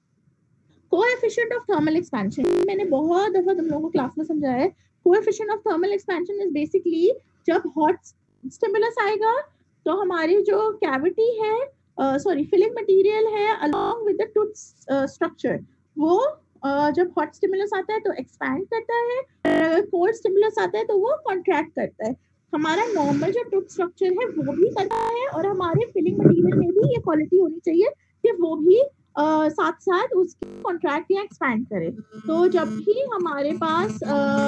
[SPEAKER 1] कोएफिशिएंट ऑफ थर्मल एक्सपेंशन। मैंने बहुत दफा तुम लोगों को क्लास में समझाया है। Coefficient of thermal expansion is basically जब हॉट स्टिमुलस आएगा तो हमारी जो कैविटी है, सॉरी फिलिंग मटेरियल है along with the tooth structure, वो uh, जब हॉट स्टिमुलस आता है तो एक्सपैंड करता है, अगर कोल्ड स्टिमुलस आता है तो वो कॉन्ट्रैक्ट करता है। हमारा नॉर्मल जो टूथ स्ट्रक्चर है वो भी करता है, और हमारे फिलिंग मटेरियल में भी ये क्वालिटी होनी चाहिए कि वो भी Uh, साथ साथ उसकी कॉन्ट्रैक्ट या एक्सपैंड करे। तो जब भी हमारे पास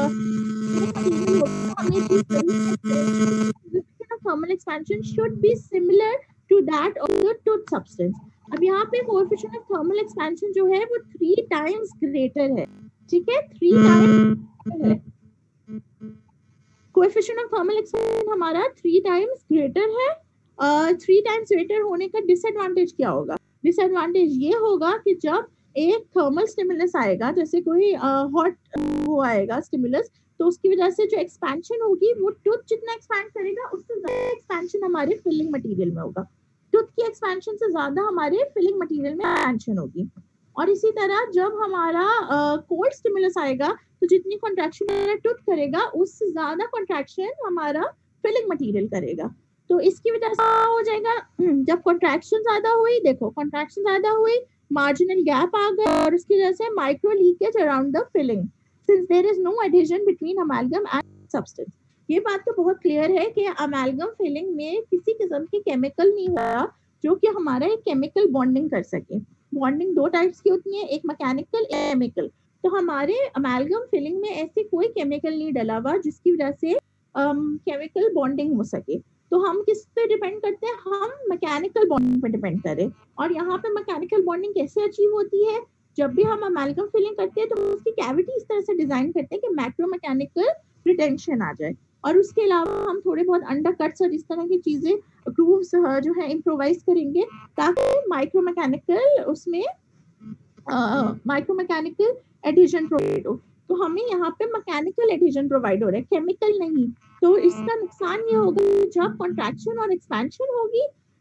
[SPEAKER 1] thermal expansion should be similar to that of the tooth substance. अब यहाँ पे कोएफिशिएंट ऑफ थर्मल एक्सपेंशन जो है वो थ्री टाइम्स ग्रेटर है, ठीक है, थ्री टाइम्स है। कोएफिशिएंट ऑफ थर्मल एक्सपेंशन हमारा थ्री टाइम्स ग्रेटर है। थ्री टाइम्स ग्रेटर होने का डिसएडवांटेज क्या होगा? डिसएडवांटेज ये होगा कि जब एक थर्मल स्टिमुलस आएगा, जैसे कोई हॉट uh, वो आएगा स्टिमुलस, तो उसकी वजह से जो एक्सपेंशन होगी वो टूथ जितना एक्सपैंड करेगा उससे ज्यादा एक्सपेंशन हमारे फिलिंग मटेरियल में होगा। टूथ की एक्सपेंशन से ज्यादा हमारे फिलिंग मटेरियल में एक्सपेंशन होगी। और इसी तरह जब हमारा कोल्ड uh, स्टिमुलस आएगा तो जितनी कॉन्ट्रैक्शन हमारा टूथ करेगा उससे ज्यादा कॉन्ट्रैक्शन हमारा फिलिंग मटेरियल करेगा। तो इसकी वजह से हो जाएगा, जब कॉन्ट्रैक्शन ज्यादा हुई, देखो कॉन्ट्रैक्शन ज्यादा हुई, मार्जिनल गैप आ गया, और उसकी वजह से micro leakage around the filling since there is no adhesion between amalgam and substance. ये बात तो बहुत क्लियर है कि अमैल्गम फिलिंग में किसी किस्म की केमिकल नहीं हुआ जो कि हमारा एक केमिकल बॉन्डिंग कर सके। बॉन्डिंग दो टाइप्स की होती है, एक मैकेनिकल, एक केमिकल। तो हमारे अमैल्गम फिलिंग में ऐसी कोई केमिकल नहीं डला हुआ जिसकी वजह से केमिकल um, बॉन्डिंग हो सके। तो हम किस पे डिपेंड करते हैं? हम मैकेनिकल बॉन्डिंग पे डिपेंड करें। और यहाँ पे मैकेनिकल बॉन्डिंग कैसे अचीव होती है? जब भी हम अमैल्गम फिलिंग करते हैं तो उसकी कैविटी इस तरह से डिजाइन करते हैं कि मैक्रो मैकेनिकल रिटेंशन आ जाए, और उसके अलावा हम थोड़े बहुत अंडर कट्स और इस तरह की चीजें ग्रूव्स जो है इम्प्रोवाइज करेंगे ताकि माइक्रो मैकेनिकल उसमें माइक्रो मैकेनिकल एडिशन प्रोवाइड हो। तो हमें यहाँ पे मैकेनिकल एडिशन प्रोवाइड हो रहा है, केमिकल नहीं। तो इसका नुकसान ये होगा जब कॉन्ट्रैक्शन और एक्सपेंशन होगी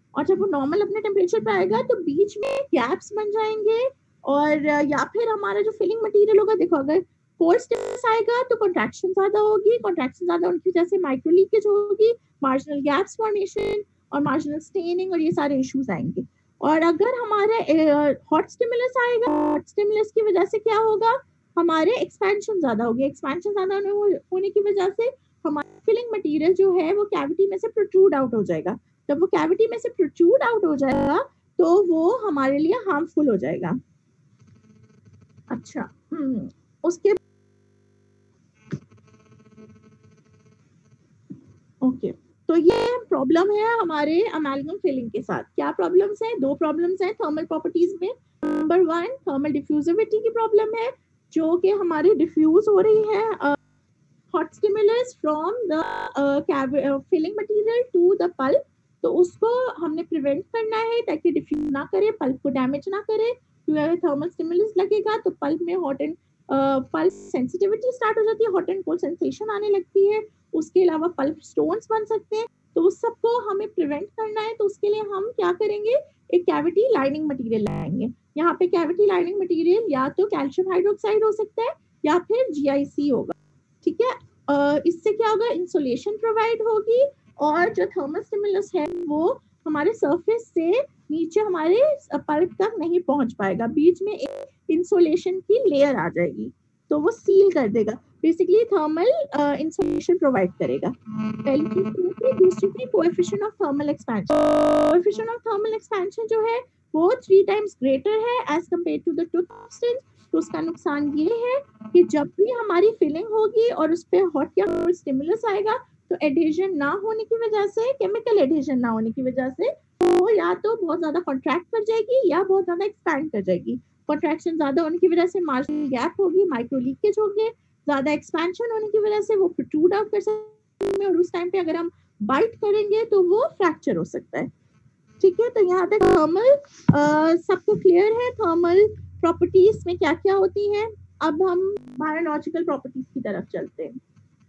[SPEAKER 1] और जब वो नॉर्मल अपने टेम्परेचर पे आएगा तो बीच में गैप्स बन जाएंगे, और या फिर हमारा जो फिलिंग मटेरियल होगा, देखो अगर फोर्स स्टिमुलस आएगा तो कॉन्ट्रैक्शन ज्यादा होगी, कॉन्ट्रैक्शन ज्यादा होने की वजह से माइक्रो लीकेज होगी, मार्जिनल गैप्स फॉर्मेशन और मार्जिनल स्टेनिंग और ये सारे इश्यूज आएंगे। और अगर हमारे हॉट स्टिमुलस आएगा, हॉट स्टिमुलस की वजह से क्या होगा, हमारे एक्सपेंशन ज्यादा होगी, एक्सपेंशन ज्यादा होने की वजह से हमारा फिलिंग मटेरियल जो है वो कैविटी में से प्रोट्रूड आउट हो जाएगा। जब वो कैविटी में से प्रोट्रूड आउट हो जाएगा तो वो हमारे लिए हार्मफुल हो जाएगा। अच्छा, हम्म उसके ओके, तो ये प्रॉब्लम है हमारे अमेल्गम फिलिंग के साथ। क्या प्रॉब्लम्स हैं? दो प्रॉब्लम्स हैं थर्मल प्रॉपर्टीज में। नंबर वन, थर्मल डिफ्यूजिविटी की प्रॉब्लम है, जो कि हमारी डिफ्यूज हो रही है hot stimulus from the filling material to the pulp, तो उसको हमने प्रिवेंट करना है ताकि डिफ्यूज ना करे, पल्प को डैमेज ना करे। क्योंकि थर्मल स्टिमुलस लगेगा तो पल्प में hot and pulp sensitivity start हो जाती है, हॉट एंड कोल्ड सेंसेशन आने लगती है। उसके अलावा पल्प स्टोन्स बन सकते हैं, तो उस सबको हमें प्रिवेंट करना है। तो उसके लिए हम क्या करेंगे, एक कैविटी लाइनिंग मटेरियल लाएंगे। यहाँ पे कैविटी लाइनिंग मटेरियल या तो कैल्शियम हाइड्रोक्साइड हो सकता है या फिर जीआईसी होगा, ठीक है। uh, इससे क्या होगा, इंसुलेशन प्रोवाइड होगी और जो थर्मल स्टिमुलस है वो हमारे सरफेस से नीचे हमारे पल्प तक नहीं पहुंच पाएगा, बीच में एक इंसुलेशन की लेयर आ जाएगी, तो वो सील कर देगा, बेसिकली थर्मल इंसुलेशन प्रोवाइड करेगा। पहली चीज। दूसरी चीज, coefficient of thermal expansion. Coefficient of thermal expansion जो है वो थ्री टाइम्स ग्रेटर है as compare to the tooth substance. तो उसका नुकसान ये है कि जब भी हमारी फिलिंग होगी और उस पर हॉट या कोल्ड स्टिमुलस आएगा तो एडहेजन ना होने की वजह से, केमिकल एडहेजन ना होने की वजह से वो या तो बहुत ज्यादा कॉन्ट्रैक्ट कर जाएगी या बहुत ज्यादा एक्सपैंड कर जाएगी। कॉन्ट्रैक्शन ज्यादा होने की वजह से मार्जिनल गैप होगी, माइक्रो लीकेज होगी, ज्यादा एक्सपेंशन होने की वजह से वो प्रोट्रूड आउट कर सकते हैं और उस टाइम पे अगर हम बाइट करेंगे तो वो फ्रैक्चर हो सकता है, ठीक है। तो यहाँ तक थर्मल सबको क्लियर है, थर्मल प्रॉपर्टीज में क्या क्या होती हैं। अब हम बायोलॉजिकल प्रॉपर्टीज की तरफ चलते हैं।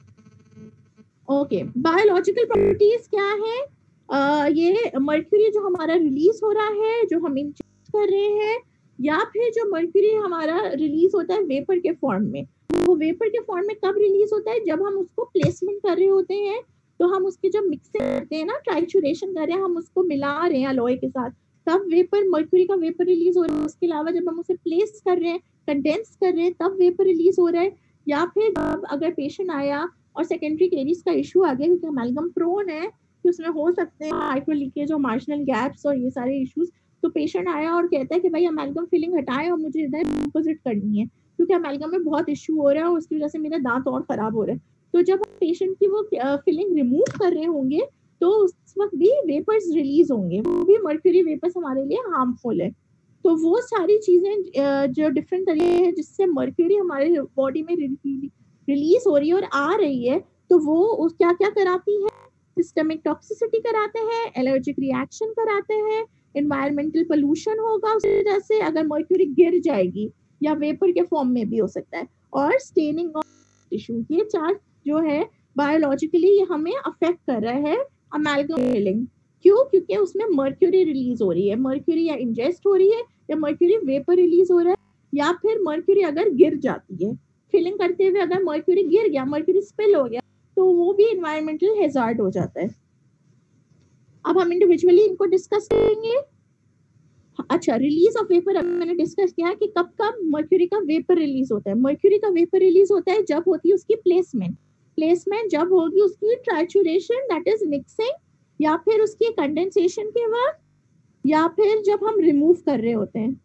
[SPEAKER 1] ओके, बायोलॉजिकल प्रॉपर्टीज क्या है? uh, ये मर्क्यूरी जो हमारा रिलीज हो रहा है, जो हम इंजेक्ट कर रहे हैं, या फिर जो मर्क्यूरी हमारा रिलीज होता है वेपर के फॉर्म में, वो वेपर के फॉर्म में कब रिलीज होता है, जब हम उसको प्लेसमेंट कर रहे होते हैं, तो हम उसके जब मिक्सिंग करते हैं ना, ट्राइचुरेशन कर रहे हैं, हम उसको मिला रहे हैं अलॉय के साथ, तब वेपर, मर्क्यूरी का वेपर रिलीज हो रहा है। उसके अलावा जब हम उसे प्लेस कर रहे हैं, कंडेंस कर रहे हैं, तब वेपर रिलीज हो रहा है। या फिर जब अगर पेशेंट आया और सेकेंडरी कैरीज का इशू आ गया, क्योंकि अमेल्गम प्रोन है कि उसमें हो सकते हैं माइक्रो लीकेज और मार्जिनल गैप्स और ये सारे इश्यूज, तो पेशेंट आया और कहता है कि भाई अमेल्गम फिलिंग हटाए और मुझे इधर डिपॉजिट करनी है क्योंकि अमेल्गम में बहुत इश्यू हो रहा है और उसकी वजह से मेरा दांत और खराब हो रहा है। तो जब हम पेशेंट की वो फिलिंग रिमूव कर रहे होंगे तो उस वक्त भी वेपर्स रिलीज होंगे, वो भी मर्क्यूरी वेपर्स हमारे लिए हार्मफुल है। तो वो सारी चीजें जो डिफरेंट तरीके हैं जिससे मर्क्यूरी हमारे बॉडी में रिलीज हो रही है और आ रही है, तो वो उस क्या क्या कराती है, सिस्टमिक टॉक्सिसिटी कराते हैं, एलर्जिक रिएक्शन कराते हैं, एनवायरमेंटल पोल्यूशन होगा उस वजह से, अगर मर्क्यूरी गिर जाएगी या वेपर के फॉर्म में भी हो सकता है, और स्टेनिंग ऑफ टिश्यू। ये चार जो है बायोलॉजिकली हमें अफेक्ट कर रहा है अमेल्गम फिलिंग। क्यों? क्योंकि उसमें मर्क्यूरी रिलीज हो रही है, मर्क्यूरी या इंजेस्ट हो रही है या मर्क्यूरी वेपर रिलीज हो रहा है, या फिर मर्क्यूरी अगर गिर जाती है फिलिंग करते हुए, अगर मर्क्यूरी गिर गया, मर्क्यूरी स्पिल हो गया, तो वो भी एनवायरमेंटल हैजार्ड हो जाता है। अब हम इंडिविजुअली इनको डिस्कस करेंगे। अच्छा, रिलीज ऑफ वेपर अभी मैंने डिस्कस किया कि कब कब मर्क्यूरी का वेपर रिलीज होता है। मर्क्यूरी का वेपर रिलीज होता है जब होती है उसकी प्लेसमेंट, प्लेसमेंट जब होगी उसकी ट्राइचुरेशन दैट इज मिक्सिंग, या फिर उसकी कंडेंसेशन के वक्त, या फिर जब हम रिमूव कर रहे होते हैं।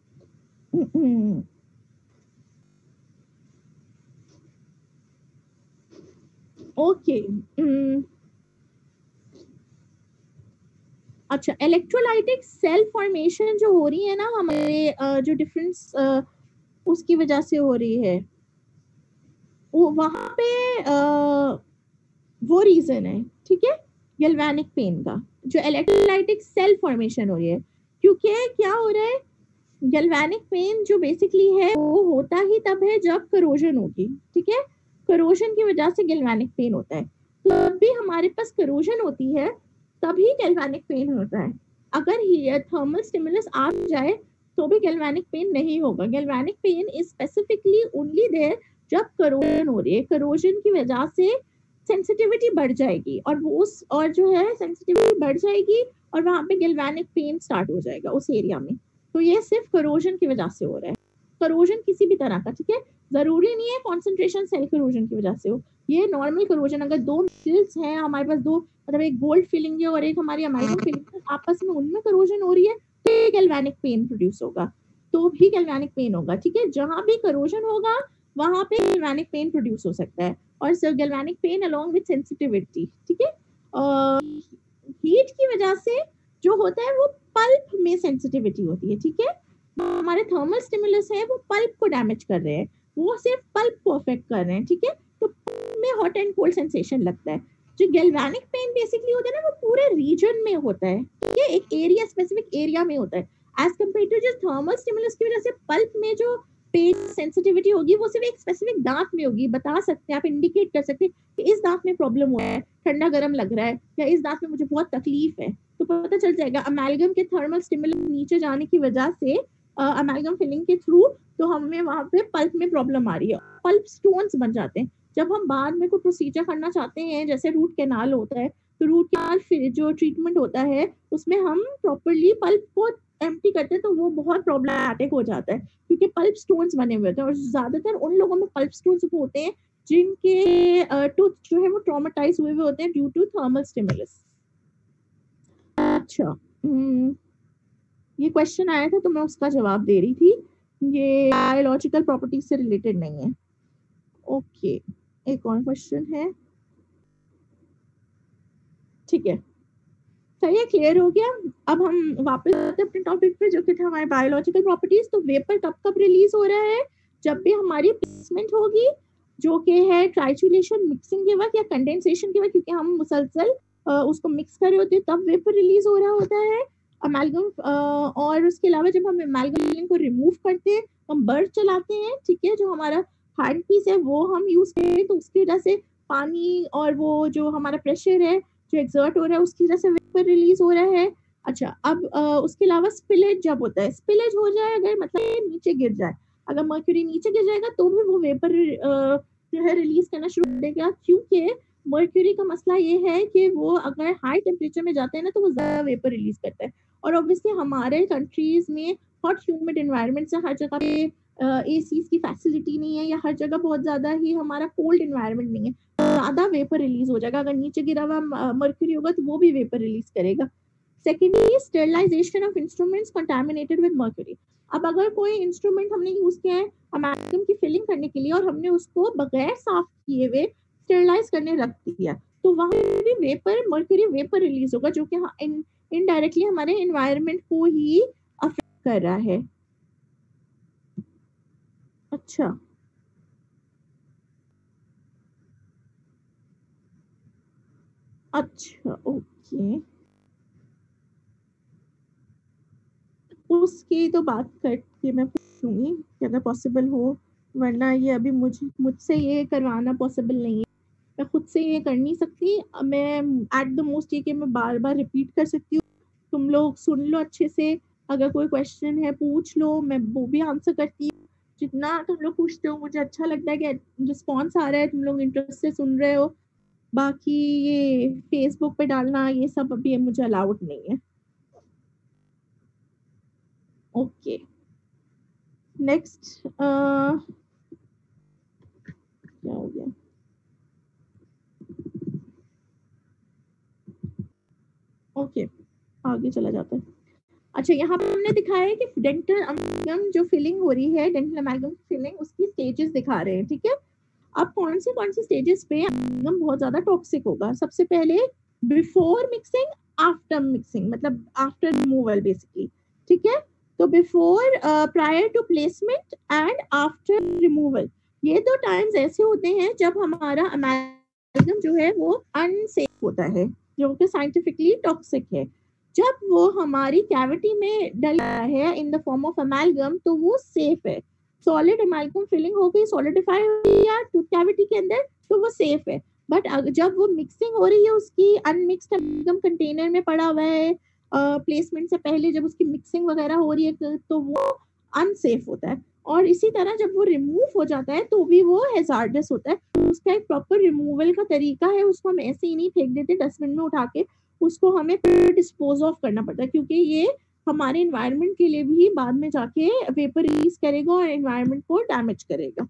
[SPEAKER 1] Okay okay. अच्छा, इलेक्ट्रोलाइटिक सेल फॉर्मेशन जो हो रही है ना हमारे जो डिफरेंस उसकी वजह से हो रही है, वो वहां पे आ, वो रीजन है, ठीक है, गैल्वेनिक पेन का, जो इलेक्ट्रोलाइटिक सेल फॉर्मेशन हो रही है। क्योंकि क्या हो रहा है, गैल्वेनिक पेन जो बेसिकली है वो होता ही तब है जब करोजन होगी, ठीक है, करोजन की वजह से गैल्वेनिक पेन होता है। तो जब भी हमारे पास करोजन होती है तभी गैल्वेनिक पेन होता है। अगर थर्मल स्टिमुलस आ जाए तो भी गैल्वेनिक पेन नहीं होगा। Galvanic pain is specifically only there जब करोजन हो रही है, करोजन की वजह से सेंसिटिविटी बढ़ जाएगी और वो उस और जो है सेंसिटिविटी बढ़ जाएगी और वहां पे गैल्वेनिक पेन स्टार्ट हो जाएगा उस एरिया में। तो ये सिर्फ करोजन की वजह से हो रहा है, करोजन किसी भी तरह का, ठीक है, जरूरी नहीं है कॉन्सेंट्रेशन सेल करोजन की वजह से हो, ये नॉर्मल करोजन। अगर दो सेल्स हैं हमारे पास, दो मतलब एक गोल्ड फिलिंग है और एक हमारी अमेरिकन फिलिंग है, आपस में उनमें करोजन हो रही है तो गैल्वेनिक पेन प्रोड्यूस होगा, तो भी गैल्वेनिक पेन होगा, ठीक है। जहां भी करोजन होगा वहां पे गैल्वेनिक पेन प्रोड्यूस हो सकता है और sir galvanic pain along with sensitivity, ठीक है। हीट की वजह से जो होता है वो पल्प में सेंसिटिविटी होती है, ठीक है। हमारे थर्मल स्टिमुलस है वो पल्प को डैमेज कर रहे हैं, वो सिर्फ पल्प को अफेक्ट कर रहे हैं, ठीक है। तो पल्प में हॉट एंड कोल्ड सेंसेशन लगता है। जो गैल्वेनिक पेन बेसिकली होता है ना वो पूरे रीजन में होता है, ठीक है, एक एरिया स्पेसिफिक एरिया में होता है, एज कम्पेयर टू जो थर्मल स्टिमुलस की वजह से पल्प में जो पेन सेंसिटिविटी होगी वो सिर्फ एक स्पेसिफिक दांत में होगी। बता सकते हैं आप, इंडिकेट कर सकते हैं कि इस दांत में प्रॉब्लम हो रहा है, ठंडा गर्म लग रहा है, या इस दांत में मुझे बहुत तकलीफ है, तो पता चल जाएगा। अमेलगम के थर्मल स्टिमुलस नीचे जाने की वजह से अमेलगम फिलिंग के थ्रू तो हमें वहां पे पल्प में प्रॉब्लम आ रही है, पल्प स्टोन्स बन जाते हैं। जब हम बाद में कोई प्रोसीजर करना चाहते हैं जैसे रूट कैनाल होता है, तो रूट कैनाल फिर जो ट्रीटमेंट होता है उसमें हम प्रॉपरली पल्प को एम्प्टी करते हैं तो वो बहुत प्रॉब्लमैटिक हो जाता है क्योंकि पल्प स्टोन्स बने हुए होते हैं और ज्यादातर उन लोगों में पल्प स्टोन्स होते हैं जिनके टूथ जो है वो ट्रॉमेटाइज हुए हुए होते हैं ड्यू टू थर्मल स्टिमुलस। अच्छा, ये क्वेश्चन आया था तो मैं उसका जवाब दे रही थी, ये बायोलॉजिकल प्रॉपर्टीज से रिलेटेड नहीं है। ओके, एक और क्वेश्चन है, ठीक है, सही है, क्लियर हो गया। अब हम वापस आते हैं अपने टॉपिक पे जो कि था हमारे बायोलॉजिकल प्रॉपर्टीज। तो वेपर कब कब रिलीज हो रहा है? जब भी हमारी प्लेसमेंट होगी जो कि है ट्राइचुलेशन मिक्सिंग के वक्त या कंडेंसेशन के वक्त, क्योंकि हम मुसलसल उसको मिक्स कर रहे होते हैं तब वेपर रिलीज हो रहा होता है अमेलगम। और उसके अलावा जब हम अमेलगम को रिमूव करते हैं हम बर्ड चलाते हैं, ठीक है, जो हमारा हार्ड पीस है वो हम यूज करें तो उसकी वजह से पानी और वो जो हमारा प्रेशर है जो एक्सर्ट हो रहा है उसकी वजह से वेपर रिलीज हो रहा है। अच्छा, अब आ, उसके अलावा स्पिलेज जब होता है, स्पिलेज हो जाए अगर मतलब नीचे गिर जाए, अगर मर्क्यूरी नीचे गिर जाएगा तो भी वो वेपर जो है रिलीज करना शुरू कर देगा, क्योंकि मर्क्यूरी का मसला ये है कि वो अगर हाई टेम्परेचर में जाते हैं ना तो वो ज्यादा वेपर रिलीज करता है। और ऑब्वियसली हमारे कंट्रीज में हॉट ह्यूमिड एनवायरनमेंट से हर जगह पे एसी की फैसिलिटी नहीं है या हर जगह बहुत ज्यादा ही हमारा कोल्ड एनवायरनमेंट नहीं है, ज्यादा वेपर रिलीज हो जाएगा। अगर नीचे गिरा हुआ मर्क्यूरी होगा तो वो भी वेपर रिलीज करेगा। Secondly, sterilisation of instruments contaminated with mercury. अब अगर कोई इंस्ट्रूमेंट हमने यूज किया है अमेलगम की फिलिंग करने के लिए और हमने उसको बगैर साफ किए हुए स्टरलाइज करने रख दिया तो वहां भी वेपर मर्क्यूरी वेपर रिलीज होगा जो कि इनडायरेक्टली हमारे एनवायरनमेंट को ही अफेक्ट कर रहा है। अच्छा, अच्छा, ओके, उसकी तो बात करके मैं पूछूंगी कि अगर पॉसिबल हो, वरना ये अभी मुझे मुझसे ये करवाना पॉसिबल नहीं है, मैं खुद से ये कर नहीं सकती। मैं एट द मोस्ट ये कि मैं बार बार रिपीट कर सकती हूँ, तुम लोग सुन लो अच्छे से, अगर कोई क्वेश्चन है पूछ लो, मैं वो भी आंसर करती हूँ। जितना तुम लोग पूछते हो मुझे अच्छा लगता है कि रिस्पॉन्स आ रहा है, तुम लोग इंटरेस्ट से सुन रहे हो। बाकी ये फेसबुक पे डालना ये सब अभी मुझे अलाउड नहीं है। ओके, नेक्स्ट क्या हो गया? ओके, आगे चला जाता है। अच्छा, यहाँ पे हमने दिखाया है कि डेंटल अमेलगम जो फिलिंग हो रही है, डेंटल अमेलगम फिलिंग, उसकी स्टेजेस दिखा रहे हैं, ठीक है। अब कौन से कौन से स्टेजेस पे अमेलगम बहुत ज्यादा टॉक्सिक होगा? सबसे पहले बिफोर मिक्सिंग, आफ्टर मिक्सिंग, मतलब आफ्टर रिमूवल बेसिकली, ठीक है। तो before, prior to placement and after removal, ये दो टाइम्स ऐसे होते हैं जब हमारा अमेलगम जो है वो अनसेफ होता है, जो कि साइंटिफिकली टॉक्सिक है। जब वो हमारी कैविटी में डला है in the form of amalgam तो वो सेफ है। सॉलिड अमेलगम फिलिंग हो गई, सॉलिडिफाई हो गई या टूथ कैविटी के अंदर तो वो सेफ है। बट जब वो मिक्सिंग हो रही है उसकी, अनमिक्स्ड अमेलगम कंटेनर में पड़ा हुआ है प्लेसमेंट से पहले जब उसकी मिक्सिंग वगैरह हो रही है तो वो अनसेफ होता है, और इसी तरह जब वो रिमूव हो जाता है तो भी वो हैजार्डस होता है। तो उसका एक प्रॉपर रिमूवल का तरीका है, उसको हम ऐसे ही नहीं फेंक देते डस्टबिन में उठा के, उसको हमें फिर डिस्पोज ऑफ करना पड़ता है, क्योंकि ये हमारे एनवायरनमेंट के लिए भी बाद में जाके वेपर रिलीज करेगा और एनवायरनमेंट को डैमेज करेगा।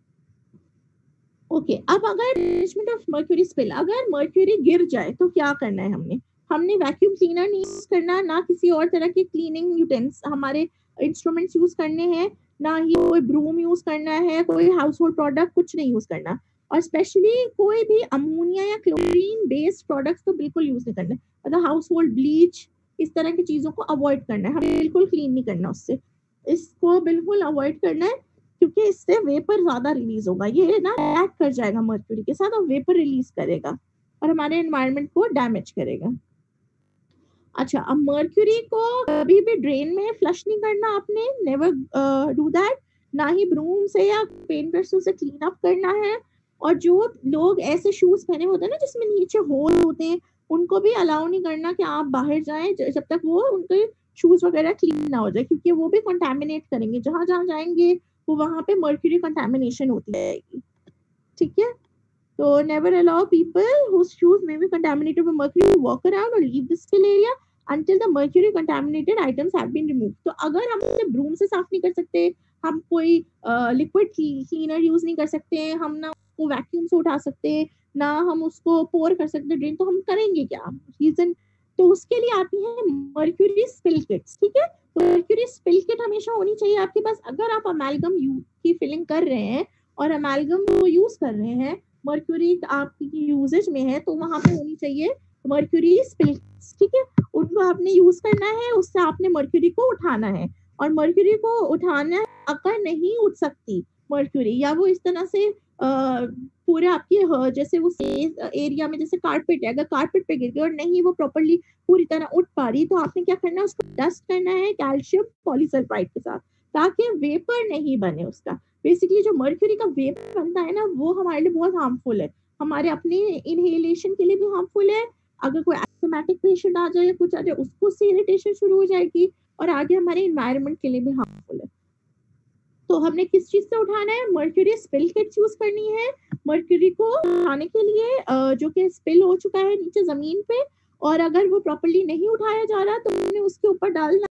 [SPEAKER 1] ओके okay, अब अगर मैनेजमेंट ऑफ मर्क्यूरी स्पिल, अगर मर्क्यूरी गिर जाए तो क्या करना है हमने हमने वैक्यूम क्लीनर नहीं यूज करना, ना किसी और तरह के क्लीनिंग यूटेंस हमारे इंस्ट्रूमेंट्स यूज करने हैं, ना ही कोई ब्रूम यूज करना है, कोई हाउस होल्ड प्रोडक्ट कुछ नहीं यूज करना, और स्पेशली कोई भी अमोनिया या क्लोरीन बेस्ड प्रोडक्ट्स तो बिल्कुल यूज नहीं करना, मतलब हाउस होल्ड ब्लीच इस तरह की चीजों को अवॉइड करना है, हमें बिल्कुल क्लीन नहीं करना उससे, इसको बिल्कुल अवॉइड करना है, क्योंकि इससे वेपर ज्यादा रिलीज होगा, ये ना रिएक्ट कर जाएगा मर्क्यूरी के साथ और वेपर रिलीज करेगा और हमारे एनवायरनमेंट को डैमेज करेगा। अच्छा, अब मर्क्यूरी को कभी भी ड्रेन में फ्लश नहीं करना आपने, नेवर डू दैट, ना ही ब्रूम से या पेंट ब्रश से क्लीन अप करना है, और जो लोग ऐसे शूज पहने होते हैं ना जिसमें नीचे होल होते हैं, उनको भी अलाउ नहीं करना कि आप बाहर जाएं जब तक वो उनके शूज वगैरह क्लीन ना हो जाए, क्योंकि वो भी कंटामिनेट करेंगे, जहां जहां जाएंगे वो वहां पे मर्क्यूरी कंटामिनेशन होती रहेगी। ठीक है, तो never allow people whose shoes may be contaminated with mercury to walk around or leave the spill area until the mercury contaminated items have been removed। तो अगर हम उसे ब्रूम से साफ नहीं कर सकते, हम कोई लिक्विड क्लीनर यूज नहीं कर सकते, हम ना उसको वैक्यूम से उठा सकते, ना हम उसको पोर कर सकते ड्रेन, तो हम करेंगे क्या रीजन, तो उसके लिए आती है मर्क्यूरी स्पिल किट्स। ठीक है, तो मर्क्यूरी स्पिल किट हमेशा होनी चाहिए आपके पास, अगर आप अमेलगम की फिलिंग कर रहे हैं और अमेलगम को यूज कर रहे हैं, मर्क्यूरी आपकी यूजेज में है, तो वहां पे होनी चाहिए मर्क्यूरी स्पिल। ठीक है, उनको आपने यूज करना है, उससे आपने मर्क्यूरी को उठाना है, और मर्क्यूरी को उठाना अगर नहीं उठ सकती मर्क्यूरी, या वो इस तरह से पूरे आपके जैसे वो एरिया में जैसे कारपेट है, अगर कारपेट पे गिर गई और नहीं वो प्रॉपर्ली पूरी तरह उठ पा रही, तो आपने क्या करना है, उसको डस्ट करना है कैल्शियम पॉलीसल्फाइड के साथ, ताकि वेपर नहीं बने उसका। बेसिकली जो मर्क्यूरी का वेपर बनता है ना, वो हमारे लिए बहुत हार्मफुल है, हमारे अपने इनहेलेशन के लिए भी हार्मफुल है, अगर कोई एस्थमेटिक पेशेंट आ जाए या कुछ आ जाए उसको उससे इरिटेशन शुरू हो जाएगी, और आगे हमारे एनवायरनमेंट के लिए भी हार्मफुल है। तो हमने किस चीज से उठाना है, मर्क्यूरी स्पिल किट यूज करनी है मर्क्यूरी को उठाने के लिए, जो कि स्पिल हो चुका है नीचे जमीन पे, और अगर वो प्रॉपर्ली नहीं उठाया जा रहा तो हमने उसके ऊपर डालना